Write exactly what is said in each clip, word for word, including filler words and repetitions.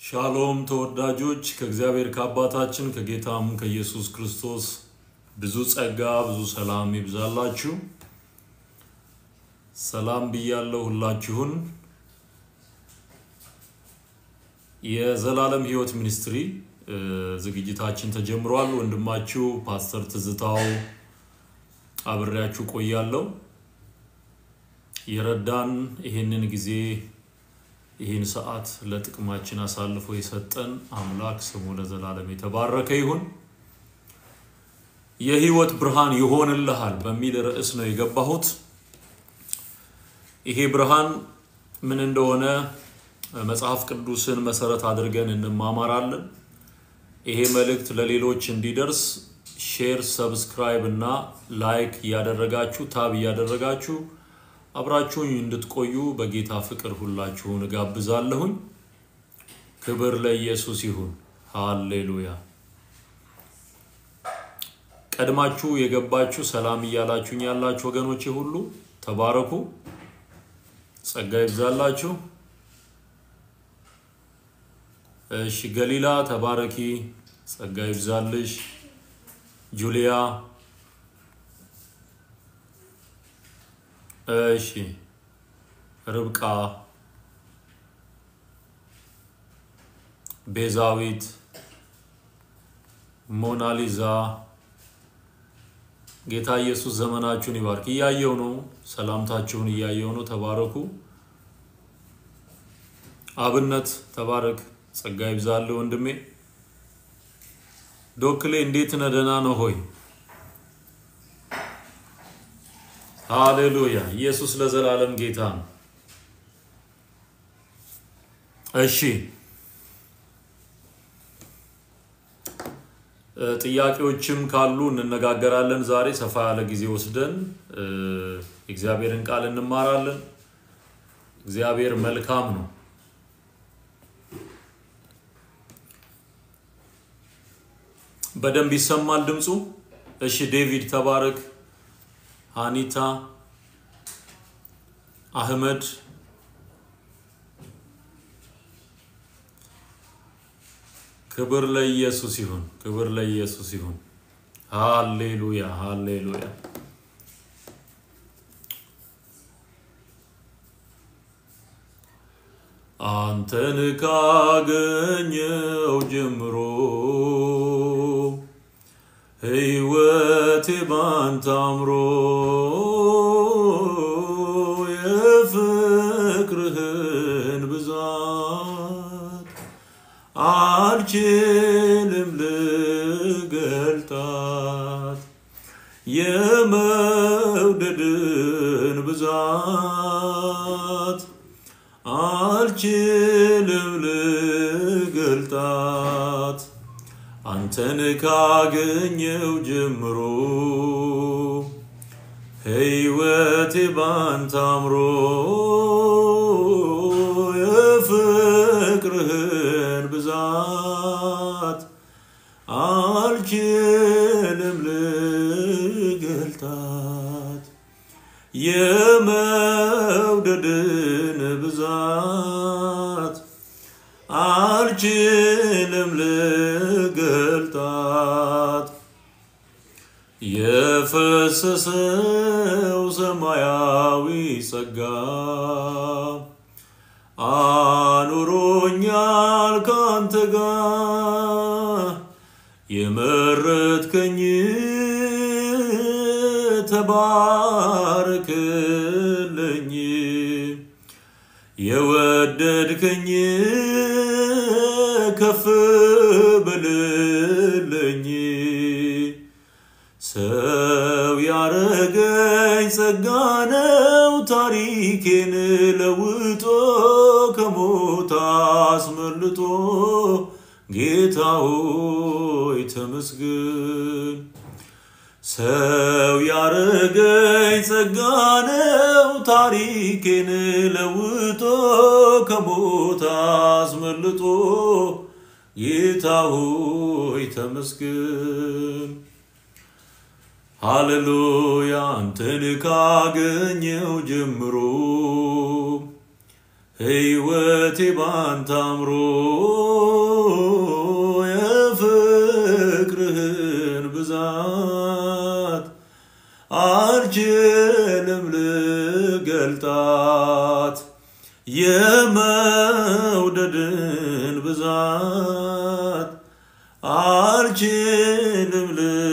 ሻሎም ተወዳጆች ከእግዚአብሔር ከአባታችን ከጌታም ከኢየሱስ ክርስቶስ ብዙ ጸጋ ብዙ ሰላም ይብዛላችሁ ሰላም ብያለሁ ሁላችሁን የዘላለም ሕይወት ሚኒስትሪ ዝግጅታችን ተጀምሯል ወንድማችሁ ፓስተር ትዝታው አብሬያችሁ ቆያለሁ የረዳን ይሄንን ጊዜ ይሄን ሰዓት ለጥቅማችን አሳልፎ የሰጠን አምላክ ስሙ ለዘላለም የተባረከ ይሁን የሕይወት ብርሃን ይሆንልሃል በሚል ርዕስ ነው የገባሁት ይሄ ብርሃን ምን እንደሆነ መጽሐፍ ቅዱስን መሰረት አድርገን እንማማራለን ይሄ መልእክት ለሌሎች እንዲደርስ ሼር ሰብስክራይብ እና ላይክ ያደረጋችሁ ታብ ያደረጋችሁ አብራችሁኝ እንድትቆዩ በጌታ ፍቅር ሁላችሁን ጋብዛለሁኝ ክብር ለኢየሱስ ይሁን ሃሌሉያ ቀድማችሁ የገባችሁ ሰላም ይያላችሁኝ ያላችሁ ወገኖቼ ሁሉ ተባረኩ ጸጋ ይብዛላችሁ እሺ ገሊላ ተባረኪ ጸጋ ይብዛልሽ ጁሊያ እሺ ርብቃ ቤዛዊት ሞናሊዛ ጌታ ኢየሱስ ዘመናችሁን ይባርክ ያየው ነው ሰላምታችሁን ያየው ነው ተባረኩ አብነት ተባረክ ጸጋ ይብዛል ወንድሜ ዶክሌ እንዴት ነደና ነው ሆይ ሃሌሉያ ኢየሱስ ለዘላለም ጌታ ነው እሺ ጥያቄዎችም ካሉ እንነጋገራለን ዛሬ ሰፋ ያለ ጊዜ ወስደን እግዚአብሔርን ቃል እንማራለን እግዚአብሔር መልካም ነው በደንብ ይሰማል ድምጹ እሺ ዴቪድ ተባረክ አኒታ አህመድ ክብር ለኢየሱስ ይሁን ክብር ለኢየሱስ ይሁን ሃሌሉያ ሃሌሉያ አንተን ካገኘው ጀምሮ ሕይወቴ ባንተ አምሮ የፍቅርህን ብዛት አልችልም ልገልጣት የመውደድን ብዛት አልችልም ልገልጣት አንተን ካገኘው ጀምሮ ሕይወቴ ባንተ አምሮ የፍቅርህን ብዛት አልችልም ልገልጣት የመውደድን ብዛት አልችልም ልገልጣት የፈሰሰው ሰማያዊ ጸጋ አኑሮኛል ካንተ ጋር የመረጥከኝ ተባረክልኝ የወደድከኝ ከፍ በልልኝ ሰው ያረገኝ ጸጋ ነው ታሪኬን ለውጦ ከሞት አስመልጦ ጌታ ሆይ ተመስገን ሰው ያረገኝ ጸጋ ነው ታሪኬን ለውጦ ከሞት አስመልጦ ጌታ ሆይ ተመስገን ሃሌሉያ አንተን ካገኘው ጀምሮ ሕይወቴ ባንተ አምሮ የፍቅርህን ብዛት አልችልም ልገልጣት የመውደድን ብዛት አልችልም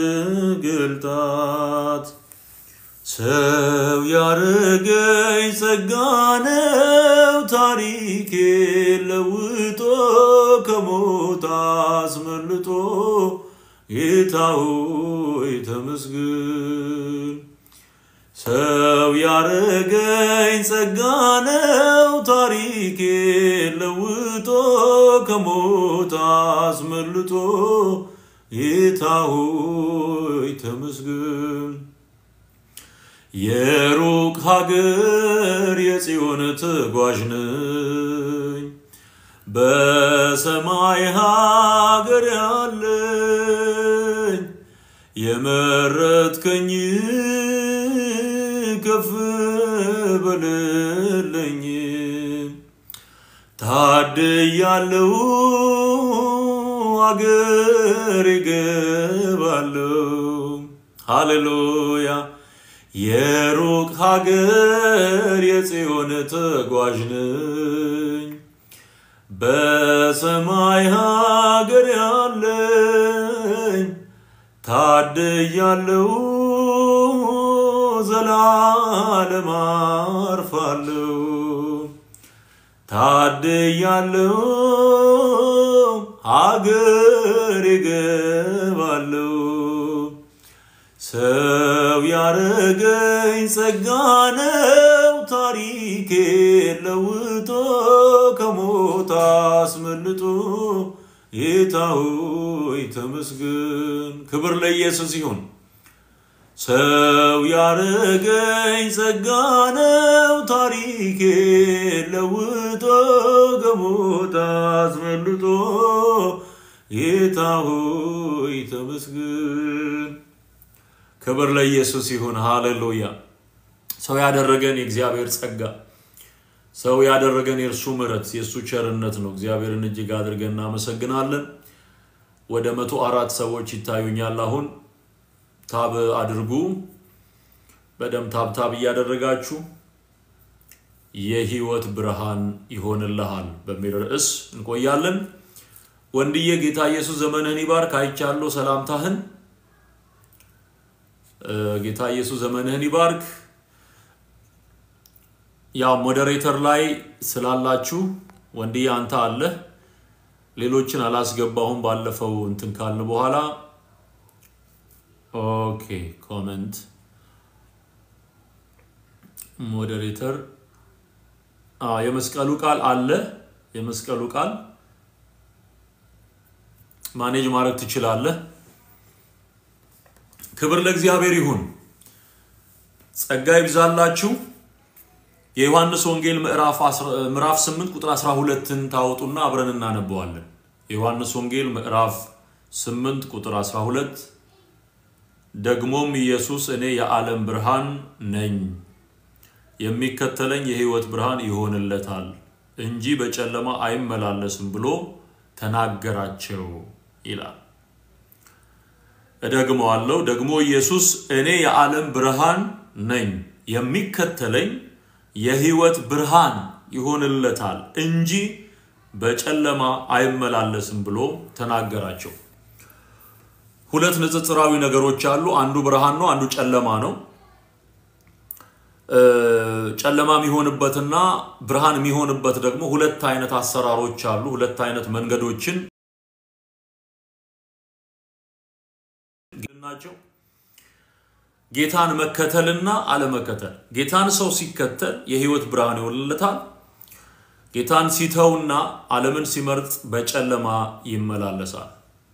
ልገልጣት ሰው ያረገኝ ጸጋ ነው ታሪኬ ለውጦ ከሞት አስመልጦ ጌታ ሆይ ተመስገን ሰው ያረገኝ ጸጋ ነው ታሪኬ ለውጦ ከሞት አስመልጦ ጌታ ሆይ ተመስገን የሩቅ ሀገር የጽዮን ተጓዥ ነኝ በሰማይ ሀገር ያለኝ የመረጥከኝ ከፍ በልልኝ ታድያለሁ አገር ይገባለሁ ሃሌሉያ የሩቅ ሀገር የጽዮን ተጓዥ ነኝ በሰማይ ሀገር ያለኝ ታድያለሁ ዘላለም አርፋለሁ ታድያለሁ ሀገር ይገባለሁ ሰው ያረገኝ ጸጋ ነው ታሪኬ ለውጦ ከሞት አስመልጦ ጌታ ሆይ ተመስገን ክብር ለኢየሱስ ይሁን ሰው ያረገኝ ጸጋ ነው ታሪኬ ለውጦ ከሞት አስመልጦ ጌታ ሆይ ተመስገን ክብር ለኢየሱስ ይሁን ሃሌሉያ ሰው ያደረገን የእግዚአብሔር ጸጋ ሰው ያደረገን የእርሱ ምሕረት የሱ ቸርነት ነው እግዚአብሔርን እጅግ አድርገን እናመሰግናለን ወደ መቶ አራት ሰዎች ይታዩኛል አሁን ታብ አድርጉ በደም ታብ ታብ ያደረጋችሁ የህይወት ብርሃን ይሆንልሃል በሚል ርዕስ እንቆያለን ወንድዬ ጌታ ኢየሱስ ዘመንህን ይባርክ አይቻለሁ ሰላምታህን ጌታ ኢየሱስ ዘመንህን ይባርክ ያ ሞዴሬተር ላይ ስላላችሁ ወንድዬ አንተ አለ ሌሎችን አላስገባሁም ባለፈው እንትን ካልን በኋላ ኦኬ ኮሜንት ሞዴሬተር አ የመስቀሉ ቃል አለ የመስቀሉ ቃል ማኔጅ ማድረግ ትችላለህ ክብር ለእግዚአብሔር ይሁን ጸጋ ይብዛላችሁ የዮሐንስ ወንጌል ምዕራፍ ምዕራፍ ስምንት ቁጥር አስራ ሁለትን ታውጡና አብረን እናነበዋለን የዮሐንስ ወንጌል ምዕራፍ ስምንት ቁጥር አስራ ሁለት ደግሞም ኢየሱስ እኔ የዓለም ብርሃን ነኝ የሚከተለኝ የሕይወት ብርሃን ይሆንለታል እንጂ በጨለማ አይመላለስም ብሎ ተናገራቸው ይላል እደግመዋለሁ ደግሞ ኢየሱስ እኔ የዓለም ብርሃን ነኝ የሚከተለኝ የሕይወት ብርሃን ይሆንለታል እንጂ በጨለማ አይመላለስም ብሎ ተናገራቸው ሁለት ንጽጽራዊ ነገሮች አሉ አንዱ ብርሃን ነው አንዱ ጨለማ ነው ጨለማ የሚሆንበትና ብርሃን የሚሆንበት ደግሞ ሁለት አይነት አሰራሮች አሉ ሁለት አይነት መንገዶችን ግናቸው ጌታን መከተልና አለመከተል ጌታን ሰው ሲከተል የሕይወት ብርሃን ይሆንለታል ጌታን ሲተውና ዓለምን ሲመርጥ በጨለማ ይመላለሳል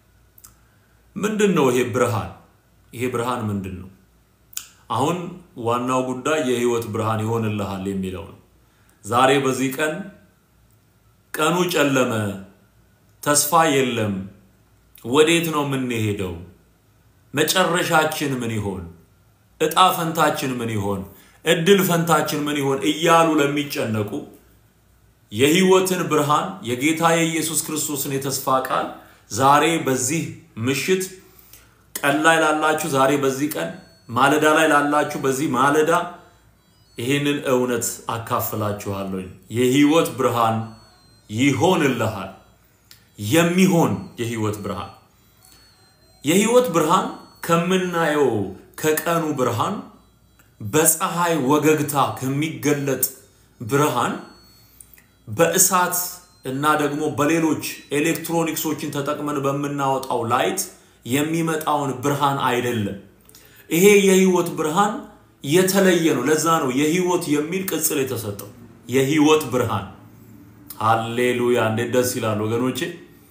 ምንድነው ይሄ ብርሃን ይሄ ብርሃን ምንድነው አሁን ዋናው ጉዳይ የሕይወት ብርሃን ይሆንልሃል የሚለው ነው ዛሬ በዚህ ቀን ቀኑ ጨለመ ተስፋ የለም ወዴት ነው የምንሄደው መጨረሻችን ምን ይሆን እጣ ፈንታችን ምን ይሆን እድል ፈንታችን ምን ይሆን እያሉ ለሚጨነቁ የህይወትን ብርሃን የጌታ የኢየሱስ ክርስቶስን የተስፋ ቃል ዛሬ በዚህ ምሽት ቀን ላይ ላላችሁ ዛሬ በዚህ ቀን ማለዳ ላይ ላላችሁ በዚህ ማለዳ ይሄንን እውነት አካፍላችኋለሁ የህይወት ብርሃን ይሆንልሃል የሚሆን የህይወት ብርሃን የህይወት ብርሃን ከምናየው ከቀኑ ብርሃን በፀሐይ ወገግታ ከሚገለጥ ብርሃን በእሳት እና ደግሞ በሌሎች ኤሌክትሮኒክሶችን ተጠቅመን በመናወጣው ላይት የሚመጣውን ብርሃን አይደለም ይሄ የህይወት ብርሃን የተለየ ነው ለዛ ነው የህይወት የሚል ቅጽል የተሰጠው የህይወት ብርሃን ሃሌሉያ እንዴት ደስ ይላል ወገኖቼ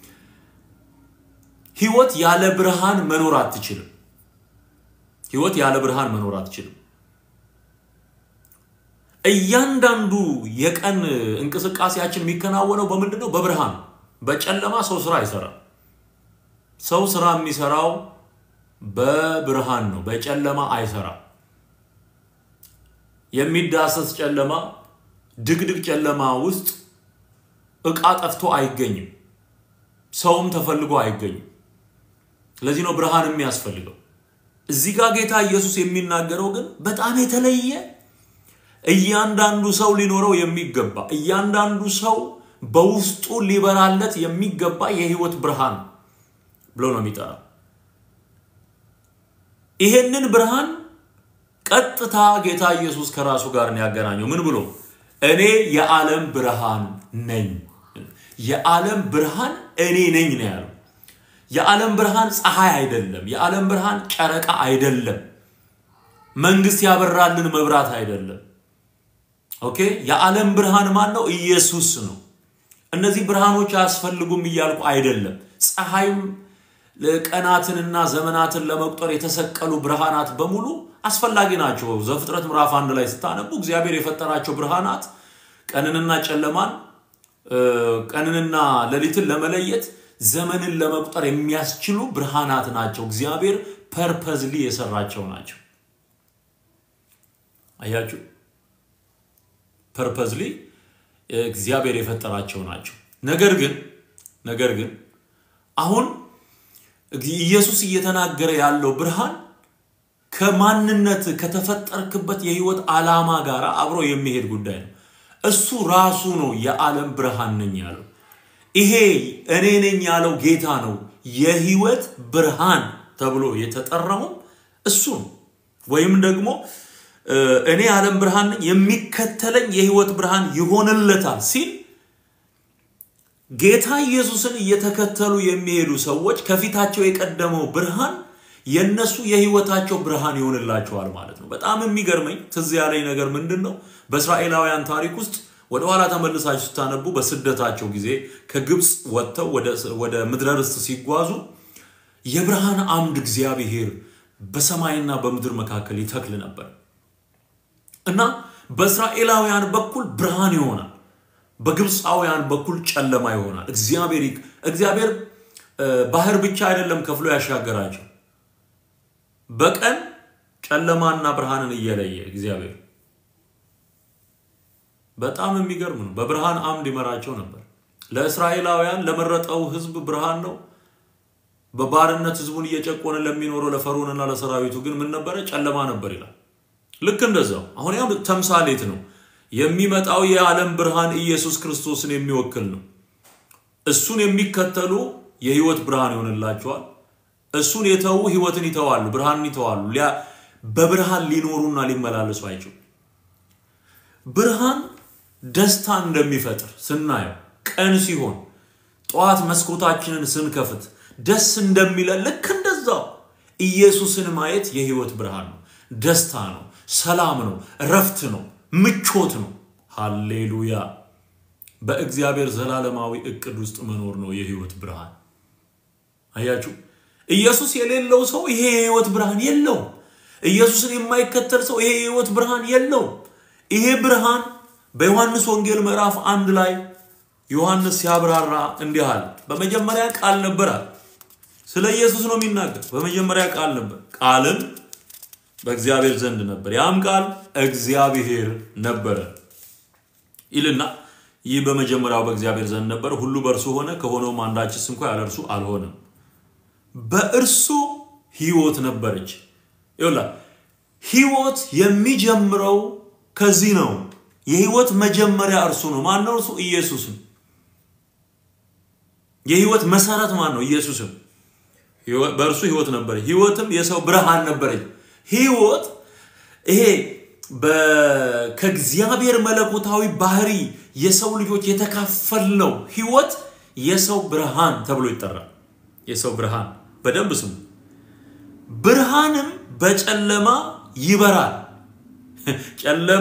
ህይወት ያለ ብርሃን መኖር አትችልም ህይወት ያለ ብርሃን መኖር አትችልም እያንዳንዱ የቀን እንቅስቃሴያችን የሚከናወነው በምንድነው በብርሃን በጨለማ ሰው ስራ አይሰራም ሰው ስራ የሚሰራው በብርሃን ነው በጨለማ አይሰራም የሚዳሰስ ጨለማ ድግድግ ጨለማ ውስጥ እቃ ጠፍቶ አይገኝም ሰውም ተፈልጎ አይገኝም ለዚህ ነው ብርሃን የሚያስፈልገው እዚህ ጋር ጌታ ኢየሱስ የሚናገረው ግን በጣም የተለየ እያንዳንዱ ሰው ሊኖረው የሚገባ እያንዳንዱ ሰው በውስጡ ሊበራለት የሚገባ የህይወት ብርሃን ብሎ ነው የሚጠራው ይሄንን ብርሃን ቀጥታ ጌታ ኢየሱስ ከራሱ ጋር ነው ያገናኘው ምን ብሎ እኔ የዓለም ብርሃን ነኝ የዓለም ብርሃን እኔ ነኝ ነው ያለው የዓለም ብርሃን ፀሐይ አይደለም የዓለም ብርሃን ጨረቃ አይደለም መንግስት ያበራልን መብራት አይደለም ኦኬ የዓለም ብርሃን ማን ነው ኢየሱስ ነው እነዚህ ብርሃኖች ያስፈልጉም ይያልኩ አይደለም ፀሐይም ለቀናትንና ዘመናትን ለመቁጠር የተሰቀሉ ብርሃናት በሙሉ አስፈላጊ ናቸው ዘፍጥረት ምዕራፍ አንድ ላይ ስታነቡ እግዚአብሔር የፈጠራቸው ብርሃናት ቀንንና ጨለማን ቀንንና ሌሊትን ለመለየት ዘመንን ለመቁጠር የሚያስችሉ ብርሃናት ናቸው እግዚአብሔር ፐርፐዝሊ የሰራቸው ናቸው አያችሁ ፐርፐዝሊ እግዚአብሔር የፈጠራቸው ናቸው ነገር ግን ነገር ግን አሁን ኢየሱስ እየተናገረ ያለው ብርሃን ከማንነት ከተፈጠርክበት የህይወት ዓላማ ጋር አብሮ የሚሄድ ጉዳይ ነው እሱ ራሱ ነው የዓለም ብርሃን ነኝ ያለው ይሄ እኔ ነኝ ያለው ጌታ ነው የህይወት ብርሃን ተብሎ የተጠራው እሱ ወይም ደግሞ እኔ ዓለም ብርሃን የሚከተለኝ የህይወት ብርሃን ይሆንለታል ሲል ጌታ ኢየሱስን እየተከተሉ የሚሄዱ ሰዎች ከፊታቸው የቀደመው ብርሃን የነሱ የህይወታቸው ብርሃን ይሆንላቸዋል ማለት ነው በጣም የሚገርመኝ ትዝ ያለኝ ነገር ምንድነው በእስራኤላውያን ታሪክ ውስጥ ወደ ኋላ ተመልሳችሁ ስታነቡ በስደታቸው ጊዜ ከግብጽ ወጥተው ወደ ወደ ምድረ ርስት ሲጓዙ የብርሃን አምድ እግዚአብሔር በሰማይና በምድር መካከል ይተክል ነበር እና በእስራኤላውያን በኩል ብርሃን ይሆናል በግብጻውያን በኩል ጨለማ ይሆናል እግዚአብሔር እግዚአብሔር ባህር ብቻ አይደለም ከፍሎ ያሻገራቸው በቀን ጨለማና ብርሃንን እየለየ እግዚአብሔር በጣም የሚገርም ነው በብርሃን አምድ ይመራቸው ነበር ለእስራኤላውያን ለመረጠው ህዝብ ብርሃን ነው በባርነት ህዝቡን እየጨቆነ ለሚኖረው ለፈርዖንና ለሰራዊቱ ግን ምን ነበር ጨለማ ነበር ይላል ልክ እንደዛው አሁን ያ ተምሳሌት ነው የሚመጣው የዓለም ብርሃን ኢየሱስ ክርስቶስን የሚወክል ነው እሱን የሚከተሉ የህይወት ብርሃን ይሆንላቸዋል እሱን የተው ህይወትን ይተዋሉ ብርሃንን ይተዋሉ በብርሃን ሊኖሩና ሊመላለሱ አይችሉ ብርሃን ደስታ እንደሚፈጥር ስናየው ቀን ሲሆን ጧት መስኮታችንን ስንከፍት ደስ እንደሚለን ልክ እንደዛው ኢየሱስን ማየት የህይወት ብርሃን ነው ደስታ ነው ሰላም ነው ረፍት ነው ምቾት ነው ሃሌሉያ በእግዚአብሔር ዘላለማዊ እቅድ ውስጥ መኖር ነው የህይወት ብርሃን አያችሁ ኢየሱስ የሌለው ሰው ይሄ የህይወት ብርሃን የለው ኢየሱስን የማይከተል ሰው ይሄ የህይወት ብርሃን የለው ይሄ ብርሃን በዮሐንስ ወንጌል ምዕራፍ አንድ ላይ ዮሐንስ ያብራራ እንዲህ አለ በመጀመሪያ ቃል ነበር ስለ ኢየሱስ ነው የሚናገር በመጀመሪያ ቃል ነበር ቃልም በእግዚአብሔር ዘንድ ነበር ያም ቃል እግዚአብሔር ነበር ይልና ይህ በመጀመሪያው በእግዚአብሔር ዘንድ ነበር ሁሉ በእርሱ ሆነ ከሆነውም አንዳችስ እንኳን ያለ እርሱ አልሆነም በእርሱ ሕይወት ነበረች ይውላ ሕይወት የሚጀምረው ከዚህ ነው የሕይወት መጀመሪያ እርሱ ነው ማን ነው እርሱ ኢየሱስ ነው የሕይወት መሰረት ማን ነው ኢየሱስ ነው በእርሱ ሕይወት ነበር ሕይወትም የሰው ብርሃን ነበረች ሕይወት ይሄ በከእግዚአብሔር መለኮታዊ ባህሪ የሰው ልጆች የተካፈልነው ሕይወት የሰው ብርሃን ተብሎ ይጠራል የሰው ብርሃን በደንብ ስሙ ብርሃንም በጨለማ ይበራል ጨለማ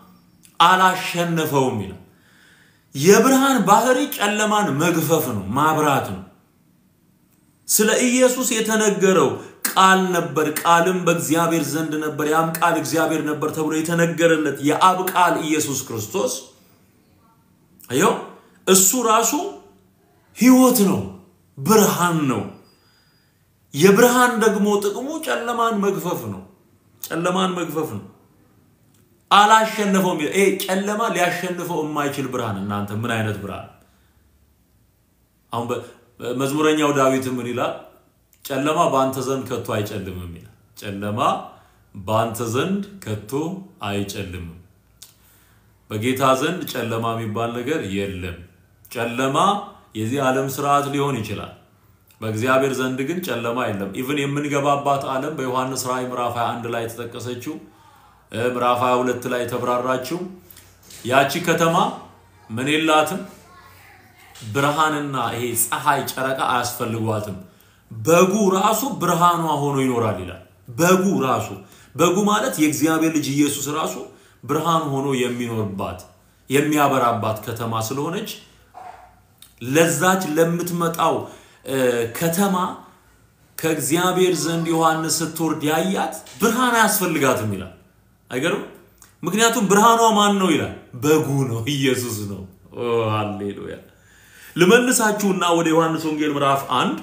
አላሸነፈውም ይላል የብርሃን ባህሪ ጨለማን መግፈፍ ነው ማብራት ነው ስለ ኢየሱስ የተነገረው ቃል ነበር ቃልም በእግዚአብሔር ዘንድ ነበር ያም ቃል እግዚአብሔር ነበር ተብሎ የተነገረለት የአብ ቃል ኢየሱስ ክርስቶስ አዮ እሱ ራሱ ሕይወት ነው ብርሃን ነው የብርሃን ደግሞ ጥቅሙ ጨለማን መግፈፍ ነው ጨለማን መግፈፍ ነው አላሸነፈውም ይሄ ጨለማ ሊያሸንፈው የማይችል ብርሃን እናንተ ምን አይነት ብርሃን አሁን መዝሙረኛው ዳዊት ምን ይላል ጨለማ ባንተ ዘንድ ከቶ አይጨልምም ይላል ጨለማ ባንተ ዘንድ ከቶ አይጨልምም በጌታ ዘንድ ጨለማ የሚባል ነገር የለም ጨለማ የዚህ ዓለም ስርዓት ሊሆን ይችላል በእግዚአብሔር ዘንድ ግን ጨለማ የለም ኢቭን የምንገባባት ዓለም በዮሐንስ ራእይ ምዕራፍ ሃያ አንድ ላይ ተጠቀሰችው ምዕራፍ ሃያ ሁለት ላይ ተብራራችው ያቺ ከተማ ምን የላትም ብርሃንና ይሄ ፀሐይ ጨረቃ አያስፈልጓትም በጉ ራሱ ብርሃኗ ሆኖ ይኖራል ይላል በጉ ራሱ በጉ ማለት የእግዚአብሔር ልጅ ኢየሱስ ራሱ ብርሃን ሆኖ የሚኖርባት የሚያበራባት ከተማ ስለሆነች ለዛች ለምትመጣው ከተማ ከእግዚአብሔር ዘንድ ዮሐንስ ስትወርድ ያያት ብርሃን አያስፈልጋትም ይላል አይገርም ምክንያቱም ብርሃኗ ማን ነው ይላል በጉ ነው ኢየሱስ ነው ኦ ሃሌሉያ ለመልሳችሁና ወደ ዮሐንስ ወንጌል ምዕራፍ አንድ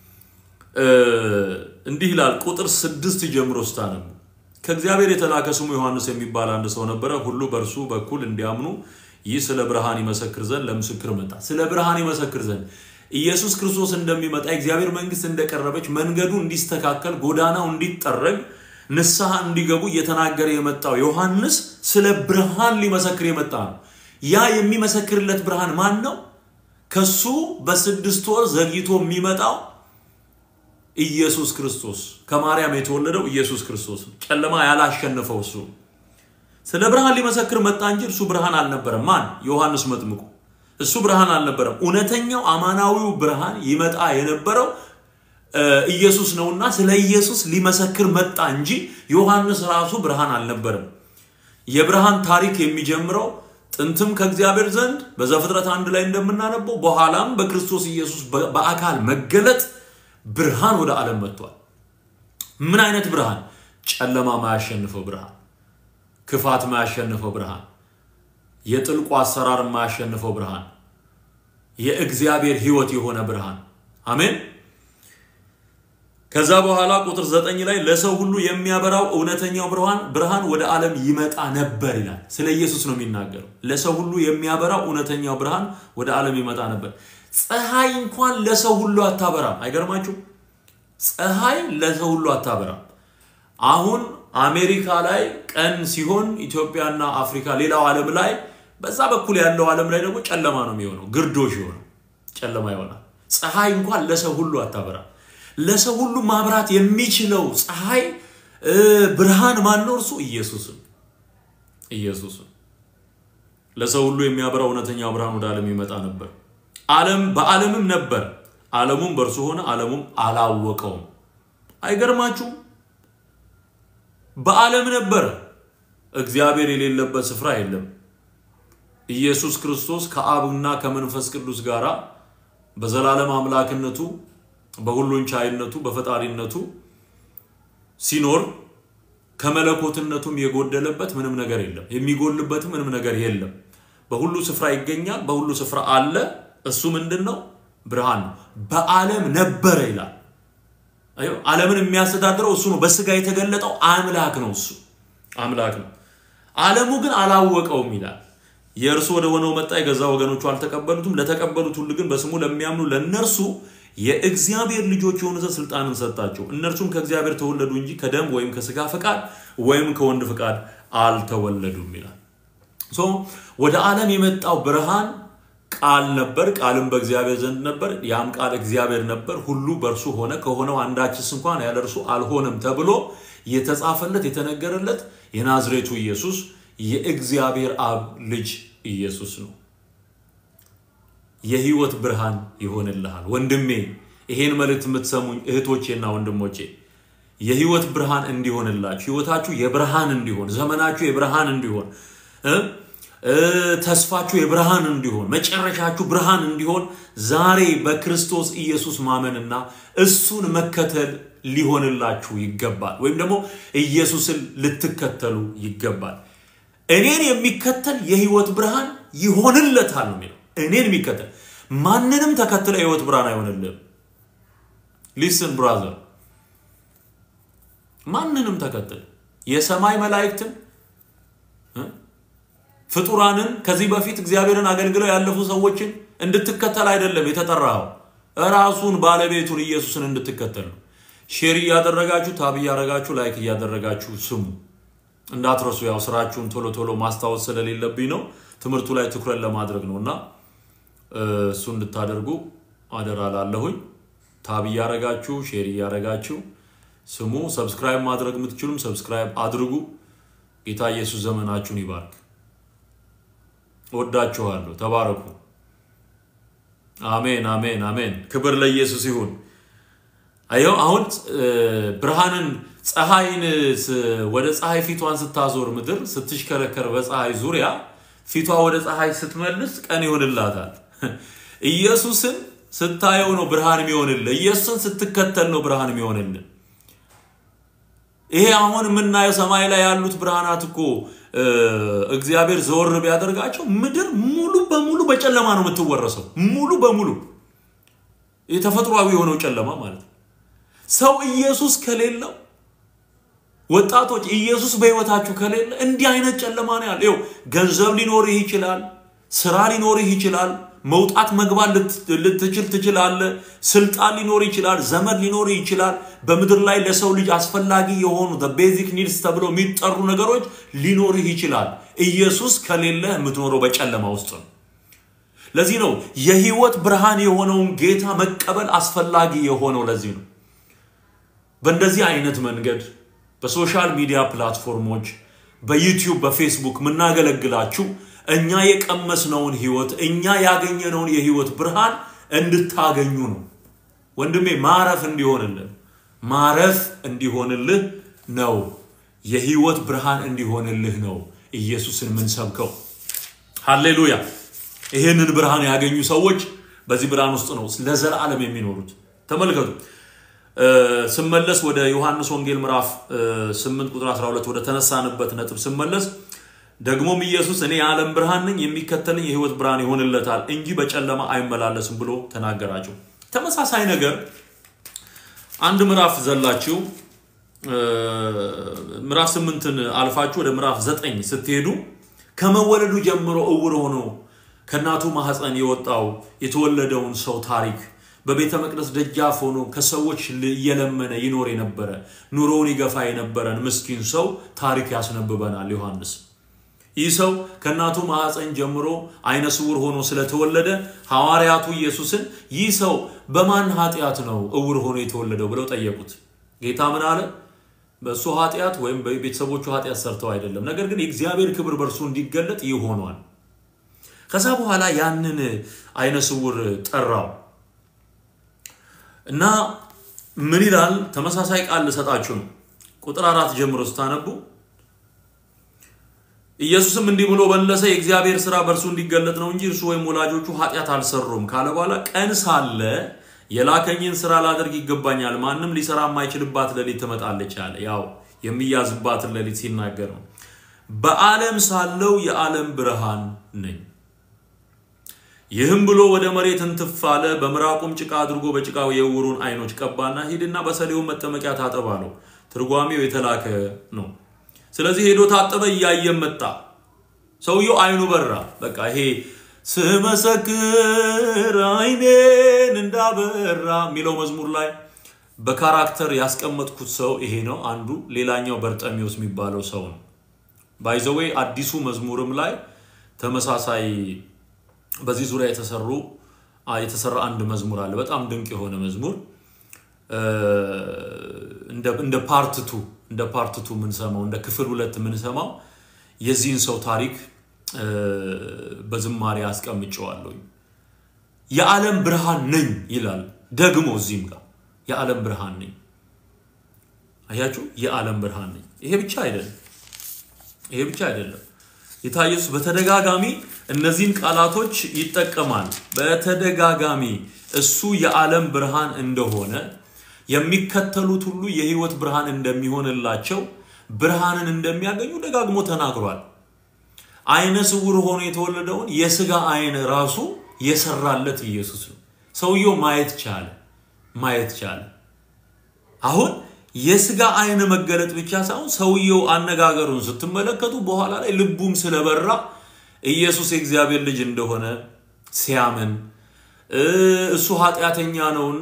እንዲህ ይላል ቁጥር ስድስት ጀምሮ ስታነቡ ከእግዚአብሔር የተላከ ስሙ ዮሐንስ የሚባል አንድ ሰው ነበረ ሁሉ በእርሱ በኩል እንዲያምኑ ይህ ስለ ብርሃን ይመሰክር ዘንድ ለምስክር መጣ ስለ ብርሃን ይመሰክር ዘንድ ኢየሱስ ክርስቶስ እንደሚመጣ እግዚአብሔር መንግስት እንደቀረበች መንገዱ እንዲስተካከል ጎዳናው እንዲጠረግ ንስሐ እንዲገቡ እየተናገረ የመጣው ዮሐንስ ስለ ብርሃን ሊመሰክር የመጣ ነው ያ የሚመሰክርለት ብርሃን ማን ነው ከሱ በስድስት ወር ዘግይቶ የሚመጣው ኢየሱስ ክርስቶስ ከማርያም የተወለደው ኢየሱስ ክርስቶስ ጨለማ ያላሸነፈው እሱ ስለ ብርሃን ሊመሰክር መጣ እንጂ እሱ ብርሃን አልነበረም ማን ዮሐንስ መጥምቁ እሱ ብርሃን አልነበረም ኡነተኛው አማናዊው ብርሃን ይመጣ የነበረው ኢየሱስ ነውና ስለ ኢየሱስ ሊመሰክር መጣ እንጂ ዮሐንስ ራሱ ብርሃን አልነበረም የብርሃን ታሪክ የሚጀምረው ጥንትም ከእግዚአብሔር ዘንድ በዘፍጥረት አንድ ላይ እንደምናነበው በኋላም በክርስቶስ ኢየሱስ በአካል መገለጥ ብርሃን ወደ ዓለም መጥቷል ምን አይነት ብርሃን ጨለማ ማያሸንፈው ብርሃን ክፋት ማያሸንፈው ብርሃን የጥልቁ አሰራር ማያሸንፈው ብርሃን የእግዚአብሔር ሕይወት የሆነ ብርሃን አሜን ከዛ በኋላ ቁጥር ዘጠኝ ላይ ለሰው ሁሉ የሚያበራው ኡነተኛው ብርሃን ብርሃን ወደ ዓለም ይመጣ ነበር ይላል ስለ ኢየሱስ ነው የሚናገረው ለሰው ሁሉ የሚያበራው ኡነተኛው ብርሃን ወደ ዓለም ይመጣ ነበር ፀሐይ እንኳን ለሰው ሁሉ አታበራም አይገርማችሁ ፀሐይ ለሰው ሁሉ አታበራም አሁን አሜሪካ ላይ ቀን ሲሆን ኢትዮጵያና አፍሪካ ሌላው ዓለም ላይ በዛ በኩል ያለው ዓለም ላይ ደግሞ ጨለማ ነው የሚሆነው ግርዶሽ ይሆናል ጨለማ ይሆናል ፀሐይ እንኳን ለሰው ሁሉ አታበራም ለሰው ሁሉ ማብራት የሚችለው ፀሐይ ብርሃን ማን ነው እርሱ ኢየሱስ ኢየሱስ ለሰው ሁሉ የሚያበራው ኡነተኛው ብርሃን ወደ ዓለም ይመጣ ነበር ዓለም በዓለምም ነበር ዓለሙም በእርሱ ሆነ ዓለሙም አላወቀውም አይገርማችሁ በዓለም ነበር እግዚአብሔር የሌለበት ስፍራ የለም ኢየሱስ ክርስቶስ ከአብና ከመንፈስ ቅዱስ ጋራ በዘላለም አምላክነቱ በሁሉን ቻይነቱ በፈጣሪነቱ ሲኖር ከመለኮትነቱም የጎደለበት ምንም ነገር የለም የሚጎልበት ምንም ነገር የለም በሁሉ ስፍራ ይገኛል በሁሉ ስፍራ አለ እሱ ምንድነው ብርሃን በዓለም ነበር ይላል አዩ ዓለምን የሚያስተዳድረው እሱ ነው በስጋ የተገለጠው አምላክ ነው እሱ አምላክ ነው ዓለሙ ግን አላወቀውም ይላል የእርሱ ወደ ሆነው መጣ የገዛ ወገኖቹ አልተቀበሉትም ለተቀበሉት ሁሉ ግን በስሙ ለሚያምኑ ለነርሱ የእግዚአብሔር ልጆች የሆኑ ስልጣንን ሰጣቸው እነርሱም ከእግዚአብሔር ተወለዱ እንጂ ከደም ወይም ከሥጋ ፈቃድ ወይም ከወንድ ፈቃድ አልተወለዱም ይላል ሶ ወደ ዓለም የመጣው ብርሃን ቃል ነበር ቃልም በእግዚአብሔር ዘንድ ነበር ያም ቃል እግዚአብሔር ነበር ሁሉ በእርሱ ሆነ ከሆነው አንዳችስ እንኳን ያለ እርሱ አልሆነም ተብሎ የተጻፈለት የተነገረለት የናዝሬቱ ኢየሱስ የእግዚአብሔር አብ ልጅ ኢየሱስ ነው የህይወት ብርሃን ይሆንልሃል ወንድሜ ይሄን መልእክት የምትሰሙኝ እህቶቼና ወንድሞቼ የህይወት ብርሃን እንዲሆንላችሁ ህይወታችሁ የብርሃን እንዲሆን ዘመናችሁ የብርሃን እንዲሆን ተስፋችሁ የብርሃን እንዲሆን መጨረሻችሁ ብርሃን እንዲሆን ዛሬ በክርስቶስ ኢየሱስ ማመንና እሱን መከተል ሊሆንላችሁ ይገባል ወይም ደግሞ ኢየሱስን ልትከተሉ ይገባል እኔን የሚከተል የህይወት ብርሃን ይሆንለታል ነው እኔን የሚከተል ማንንም ተከተለ የህይወት ብርሃን አይሆንልም listen brother ማንንም ተከተል የሰማይ መላእክትን ፍጡራንን ከዚህ በፊት እግዚአብሔርን አገልግለው ያለፉ ሰዎችን እንድትከተል አይደለም የተጠራው ራሱን ባለቤቱን ኢየሱስን እንድትከተል ሼር ያደረጋችሁ ታብ ያደረጋችሁ ላይክ ያደረጋችሁ ስሙ እንዳትረሱ ያው ስራችሁን ቶሎ ቶሎ ማስተዋወስ ስለሌለብኝ ነው ትምርቱ ላይ ትኩረት ለማድረግ ነውና እሱ እንድታደርጉ አደራላለሁኝ ታብ ያደረጋችሁ ሼር ያደረጋችሁ ስሙ ሰብስክራይብ ማድረግ የምትችሉም ሰብስክራይብ አድርጉ ጌታ ኢየሱስ ዘመናችሁን ይባርክ ወዳችኋለሁ ተባረኩ አሜን አሜን አሜን ክብር ለኢየሱስ ይሁን አየው አሁን ብርሃንን ፀሐይን ወደ ፀሐይ ፊቷን ስታዞር ምድር ስትሽከረከር በፀሐይ ዙሪያ ፊቷ ወደ ፀሐይ ስትመልስ ቀን ይሆንላታል ኢየሱስን ስታየው ነው ብርሃን የሚሆንልህ ኢየሱስን ስትከተል ነው ብርሃን የሚሆንልህ ይሄ አሁን ምናየው ሰማይ ላይ ያሉት ብርሃናት እኮ እግዚአብሔር ዘወር ቢያደርጋቸው ምድር ሙሉ በሙሉ በጨለማ ነው የምትወረሰው ሙሉ በሙሉ የተፈጥሯዊ የሆነው ጨለማ ማለት ሰው ኢየሱስ ከሌለው ወጣቶች ኢየሱስ በህይወታችሁ ከሌለ እንዲህ አይነት ጨለማ ነው ያለው ገንዘብ ሊኖርህ ይችላል ስራ ሊኖርህ ይችላል መውጣት መግባት ልትችል ትችላለህ ስልጣን ሊኖር ይችላል ዘመድ ሊኖር ይችላል በመድር ላይ ለሰው ልጅ አስፈላጊ የሆኑ the basic needs ተብሎ የሚጠሩ ነገሮች ሊኖርህ ይችላል ኢየሱስ ከሌለ የምትኖረው በጨለማ ውስጥ ነው ለዚህ ነው የህይወት ብርሃን የሆነውን ጌታ መቀበል አስፈላጊ የሆነው ለዚህ ነው በእንደዚህ አይነት መንገድ በሶሻል ሚዲያ ፕላትፎርሞች በዩቲዩብ በፌስቡክ ምናገለግላችሁ እኛ የቀመስነውን ህይወት እኛ ያገኘነውን የህይወት ብርሃን እንድታገኙ ነው ወንድሜ ማረፍ እንዲሆንልህ ማረፍ እንዲሆንልህ ነው የህይወት ብርሃን እንዲሆንልህ ነው ኢየሱስን ምን ሰብከው ሃሌሉያ ይሄንን ብርሃን ያገኙ ሰዎች በዚህ ብርሃን ውስጥ ነው ለዘላለም የሚኖሩት ተመልከቱ ስመለስ ወደ ዮሐንስ ወንጌል ምዕራፍ ስምንት ቁጥር አስራ ሁለት ወደ ተነሳንበት ነጥብ ስመለስ ደግሞም ኢየሱስ እኔ የዓለም ብርሃን ነኝ የሚከተለኝ የህይወት ብርሃን ይሆንለታል እንጂ በጨለማ አይመላለስም ብሎ ተናገራቸው ተመሳሳይ ነገር አንድ ምዕራፍ ዘላችሁ ምዕራፍ ስምንትን አልፋችሁ ወደ ምዕራፍ ዘጠኝ ስትሄዱ ከመወለዱ ጀምሮ እውር ሆኖ ከናቱ ማህፀን የወጣው የተወለደውን ሰው ታሪክ በቤተ መቅደስ ደጃፍ ሆኖ ከሰዎች እየለመነ ይኖር የነበረ ኑሮውን ይገፋ የነበረን ምስኪን ሰው ታሪክ ያስነብበናል ዮሐንስ ይህ ሰው ከናቱ ማህፀን ጀምሮ አይነ ስውር ሆኖ ስለተወለደ ሐዋርያቱ ኢየሱስን ይህ ሰው በማን ኃጢያት ነው እውር ሆኖ የተወለደው ብለው ጠየቁት ጌታ ምን አለ በሱ ኃጢያት ወይም በቤተሰቦቹ ኃጢያት ሰርተው አይደለም ነገር ግን የእግዚአብሔር ክብር በርሱ እንዲገለጥ ይሆናል ከዛ በኋላ ያንን አይነ ስውር ጠራው እና ምን ይላል ተመሳሳይ ቃል ለሰጣችሁ ነው ቁጥር አራት ጀምሮ ስታነቡ ኢየሱስም እንዲህ ብሎ በለሰ የእግዚአብሔር ሥራ በርሱ እንዲገለጥ ነው እንጂ እርሱ ወይም ወላጆቹ ኃጢያት አልሰሩም ካለ በኋላ ቀን ሳለ የላከኝን ሥራ ላደርግ ይገባኛል ማንንም ሊሰራ የማይችልባት ለሊት ትመጣለች አለ ያው የሚያዝባት ለሊት ሲናገር ነው በዓለም ሳለው የዓለም ብርሃን ነኝ ይህም ብሎ ወደ መሬት እንተፋለ በመራቁም ጭቃ አድርጎ በጭቃው የውሩን አይኖች ቀባና ሄድና በሰሌው መጠመቂያ ታጠባለው ትርጓሜው የተላከ ነው ስለዚህ ሄዶ ታጠበ ያየ መጣ ሰውየው አይኑ በራ በቃ ይሄ ስመሰክር አይኔን እንዳበራ ሚለው መዝሙር ላይ በካራክተር ያስቀመጥኩት ሰው ይሄ ነው አንዱ ሌላኛው በርጠሚዮስ የሚባለው ሰው ነው ባይ ዘ ዌይ አዲሱ መዝሙርም ላይ ተመሳሳይ በዚህ ዙሪያ የተሰሩ የተሰራ አንድ መዝሙር አለ በጣም ድንቅ የሆነ መዝሙር እንደ እንደ ፓርት two እንደ ፓርት two ምን ሰማው እንደ ክፍል ሁለት ምን ሰማው የዚህን ሰው ታሪክ በዝማሬ አስቀምጨዋለሁ የዓለም ብርሃን ነኝ ይላል ደግሞ እዚህም ጋር የዓለም ብርሃን ነኝ አያችሁ የዓለም ብርሃን ነኝ ይሄ ብቻ አይደለም ይሄ ብቻ አይደለም ኢየሱስ በተደጋጋሚ እነዚህን ቃላቶች ይጠቀማል በተደጋጋሚ እሱ የዓለም ብርሃን እንደሆነ የሚከተሉት ሁሉ የህይወት ብርሃን እንደሚሆንላቸው ብርሃንን እንደሚያገኙ ደጋግሞ ተናግሯል አይነ ስውር ሆኖ የተወለደውን የሥጋ አይነ ራሱ የሰራለት ኢየሱስ ነው ሰውየው ማየት ቻለ ማየት ቻለ አሁን የሥጋ አይነ መገለጥ ብቻ ሳይሆን ሰውየው አነጋገሩን ስትመለከቱ በኋላ ላይ ልቡም ስለበራ ኢየሱስ የእግዚአብሔር ልጅ እንደሆነ ሲያምን እሱ ኃጢያተኛ ነውና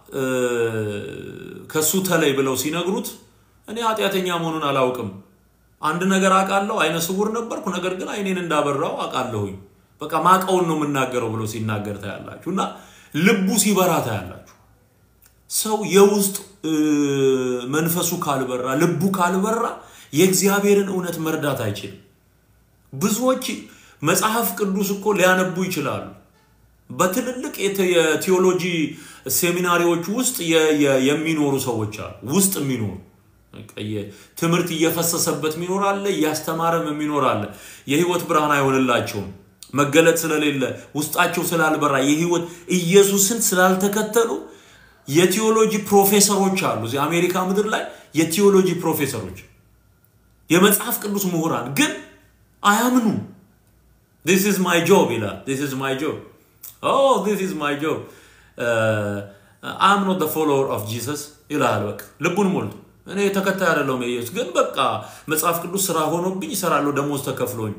ከሱ ተለይ ብለው ሲነግሩት እኔ ኃጢያተኛ መሆኑን አላውቅም አንድ ነገር አቃለው አይነ ስውር ነበርኩ ነገር ግን አይኔን እንዳበራው አቃለሁኝ በቃ ማቀውን ነው መናገረው ብሎ ሲናገር ታያላችሁና ልቡ ሲበራ ታያላችሁ ሰው የውስጥ መንፈሱ ካልበራ ልቡ ካልበራ የእግዚአብሔርን እውነት መርዳት አይችልም ብዙዎች መጽሐፍ ቅዱስ እኮ ሊያነቡ ይችላሉ በትልልቅ የቴዎሎጂ ሴሚናሪዎች ውስጥ የሚኖሩ ሰዎች አሉ ውስጥ የሚኖሩ ትምርት እየፈሰሰበት ሚኖር አለ ያስተማረም ሚኖር አለ የህይወት ብርሃን አይሆንላቸውም መገለጥ ስለሌለ ውስጣቸው ስላልበራ የህይወት ኢየሱስን ስላልተከተሉ የቴዎሎጂ ፕሮፌሰሮች አሉ እዚህ አሜሪካ ምድር ላይ የቴዎሎጂ ፕሮፌሰሮች የመጽሐፍ ቅዱስ ምሁራን ግን አያምኑ this is my job ይላል this is my job oh this is my job uh, I'm not the follower of Jesus ይላል በቃ ልቡን ሞልቶ እኔ ተከታይ አይደለሁም ኢየሱስ ግን በቃ መጽሐፍ ቅዱስ ስራ ሆኖብኝ ይሰራሉ ደሞዝ ተከፍሎኝ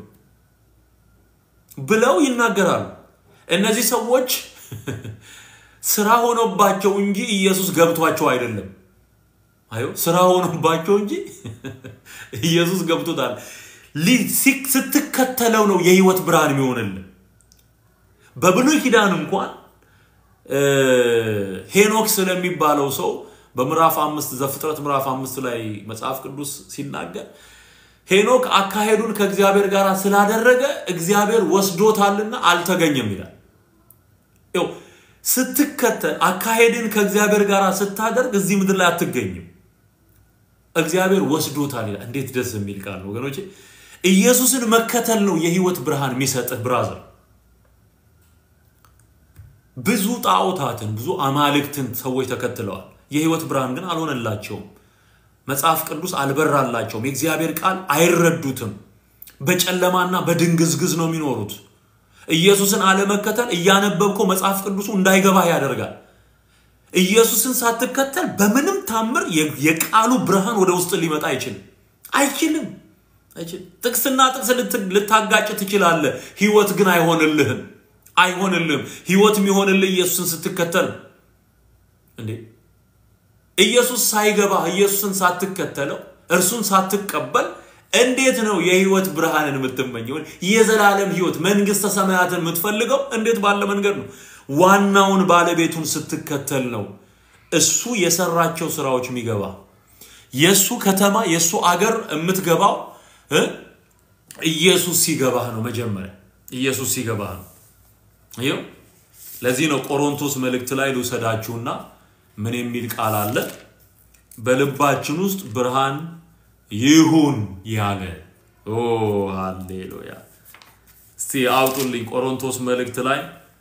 ብለው ይናገራሉ እነዚህ ሰዎች ስራ ሆኖባቸው እንጂ ኢየሱስ ገብቷቸው አይደለም አዩ ስራ ሆኖባቸው እንጂ ኢየሱስ ገብቶታል ሊሲክ ስትከተለው ነው የህይወት ብርሃን የሚሆንልህ በብሉይ ኪዳን እንኳን ሄኖክ ስለሚባለው ሰው በምዕራፍ አምስት ዘፍጥረት ምዕራፍ አምስት ላይ መጽሐፍ ቅዱስ ሲናገር ሄኖክ አካሄዱን ከእግዚአብሔር ጋር ስላደረገ እግዚአብሔር ወስዶታልና አልተገኘም ይላል ይው ስትከተል አካሄድን ከእግዚአብሔር ጋር ስታደርግ እዚህ ምድር ላይ አትገኝም እግዚአብሔር ወስዶታል ይላል እንዴት ደስ የሚል ቃል ነው ወገኖቼ ኢየሱስን መከተል ነው የህይወት ብርሃን የሚሰጥህ ብራዘር ብዙ ጣዖታትን ብዙ አማልክትን ሰዎች ተከትለዋል የህይወት ብርሃን ግን አልሆነላቸውም መጽሐፍ ቅዱስ አልበራላቸውም የእግዚአብሔር ቃል አይረዱትም በጨለማና በድንግዝግዝ ነው የሚኖሩት ኢየሱስን አለመከተል እያነበብከው መጽሐፍ ቅዱሱ እንዳይገባ ያደርጋል ኢየሱስን ሳትከተል በምንም ታምር የቃሉ ብርሃን ወደ ውስጥ ሊመጣ አይችልም አይችልም አይችልም ጥቅስና ጥቅስ ልታጋጭ ትችላለህ ህይወት ግን አይሆንልህም አይሆንልህም ህይወት የሚሆንልህ ኢየሱስን ስትከተል እንዴ ኢየሱስ ሳይገባ ኢየሱስን ሳትከተለው እርሱን ሳትቀበል እንዴት ነው የህይወት ብርሃንን የምትመኘው የዘላለም ህይወት መንግስተ ሰማያትን የምትፈልገው እንዴት ባለ መንገድ ነው ዋናውን ባለቤቱን ስትከተል ነው እሱ የሰራቸው ስራዎች የሚገባ የሱ ከተማ የሱ አገር የምትገባው ኢየሱስ ሲገባህ ነው መጀመሪያ ኢየሱስ ሲገባህ ነው አይዮ ለዚህ ነው ቆሮንቶስ መልእክት ላይ ልውሰዳችሁና ምን የሚል ቃል አለ በልባችን ውስጥ ብርሃን ይሁን ያለ ኦ ሃሌሉያ እስቲ አውጡልኝ ቆሮንቶስ መልእክት ላይ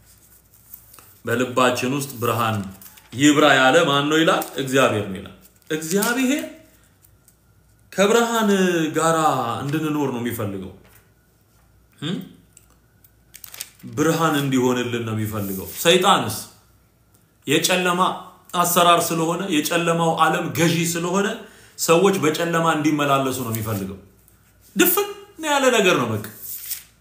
በልባችን ውስጥ ብርሃን ይብራ ያለ ማን ነው ይላል እግዚአብሔር ነው ይላል እግዚአብሔር ከብርሃን ጋራ እንድንኖር ነው የሚፈልገው ብርሃን እንዲሆንልን ነው የሚፈልገው ሰይጣንስ የጨለማ አሰራር ስለሆነ የጨለማው ዓለም ገዢ ስለሆነ ሰዎች በጨለማ እንዲመላለሱ ነው የሚፈልገው ድፍን ያለ ነገር ነው በቃ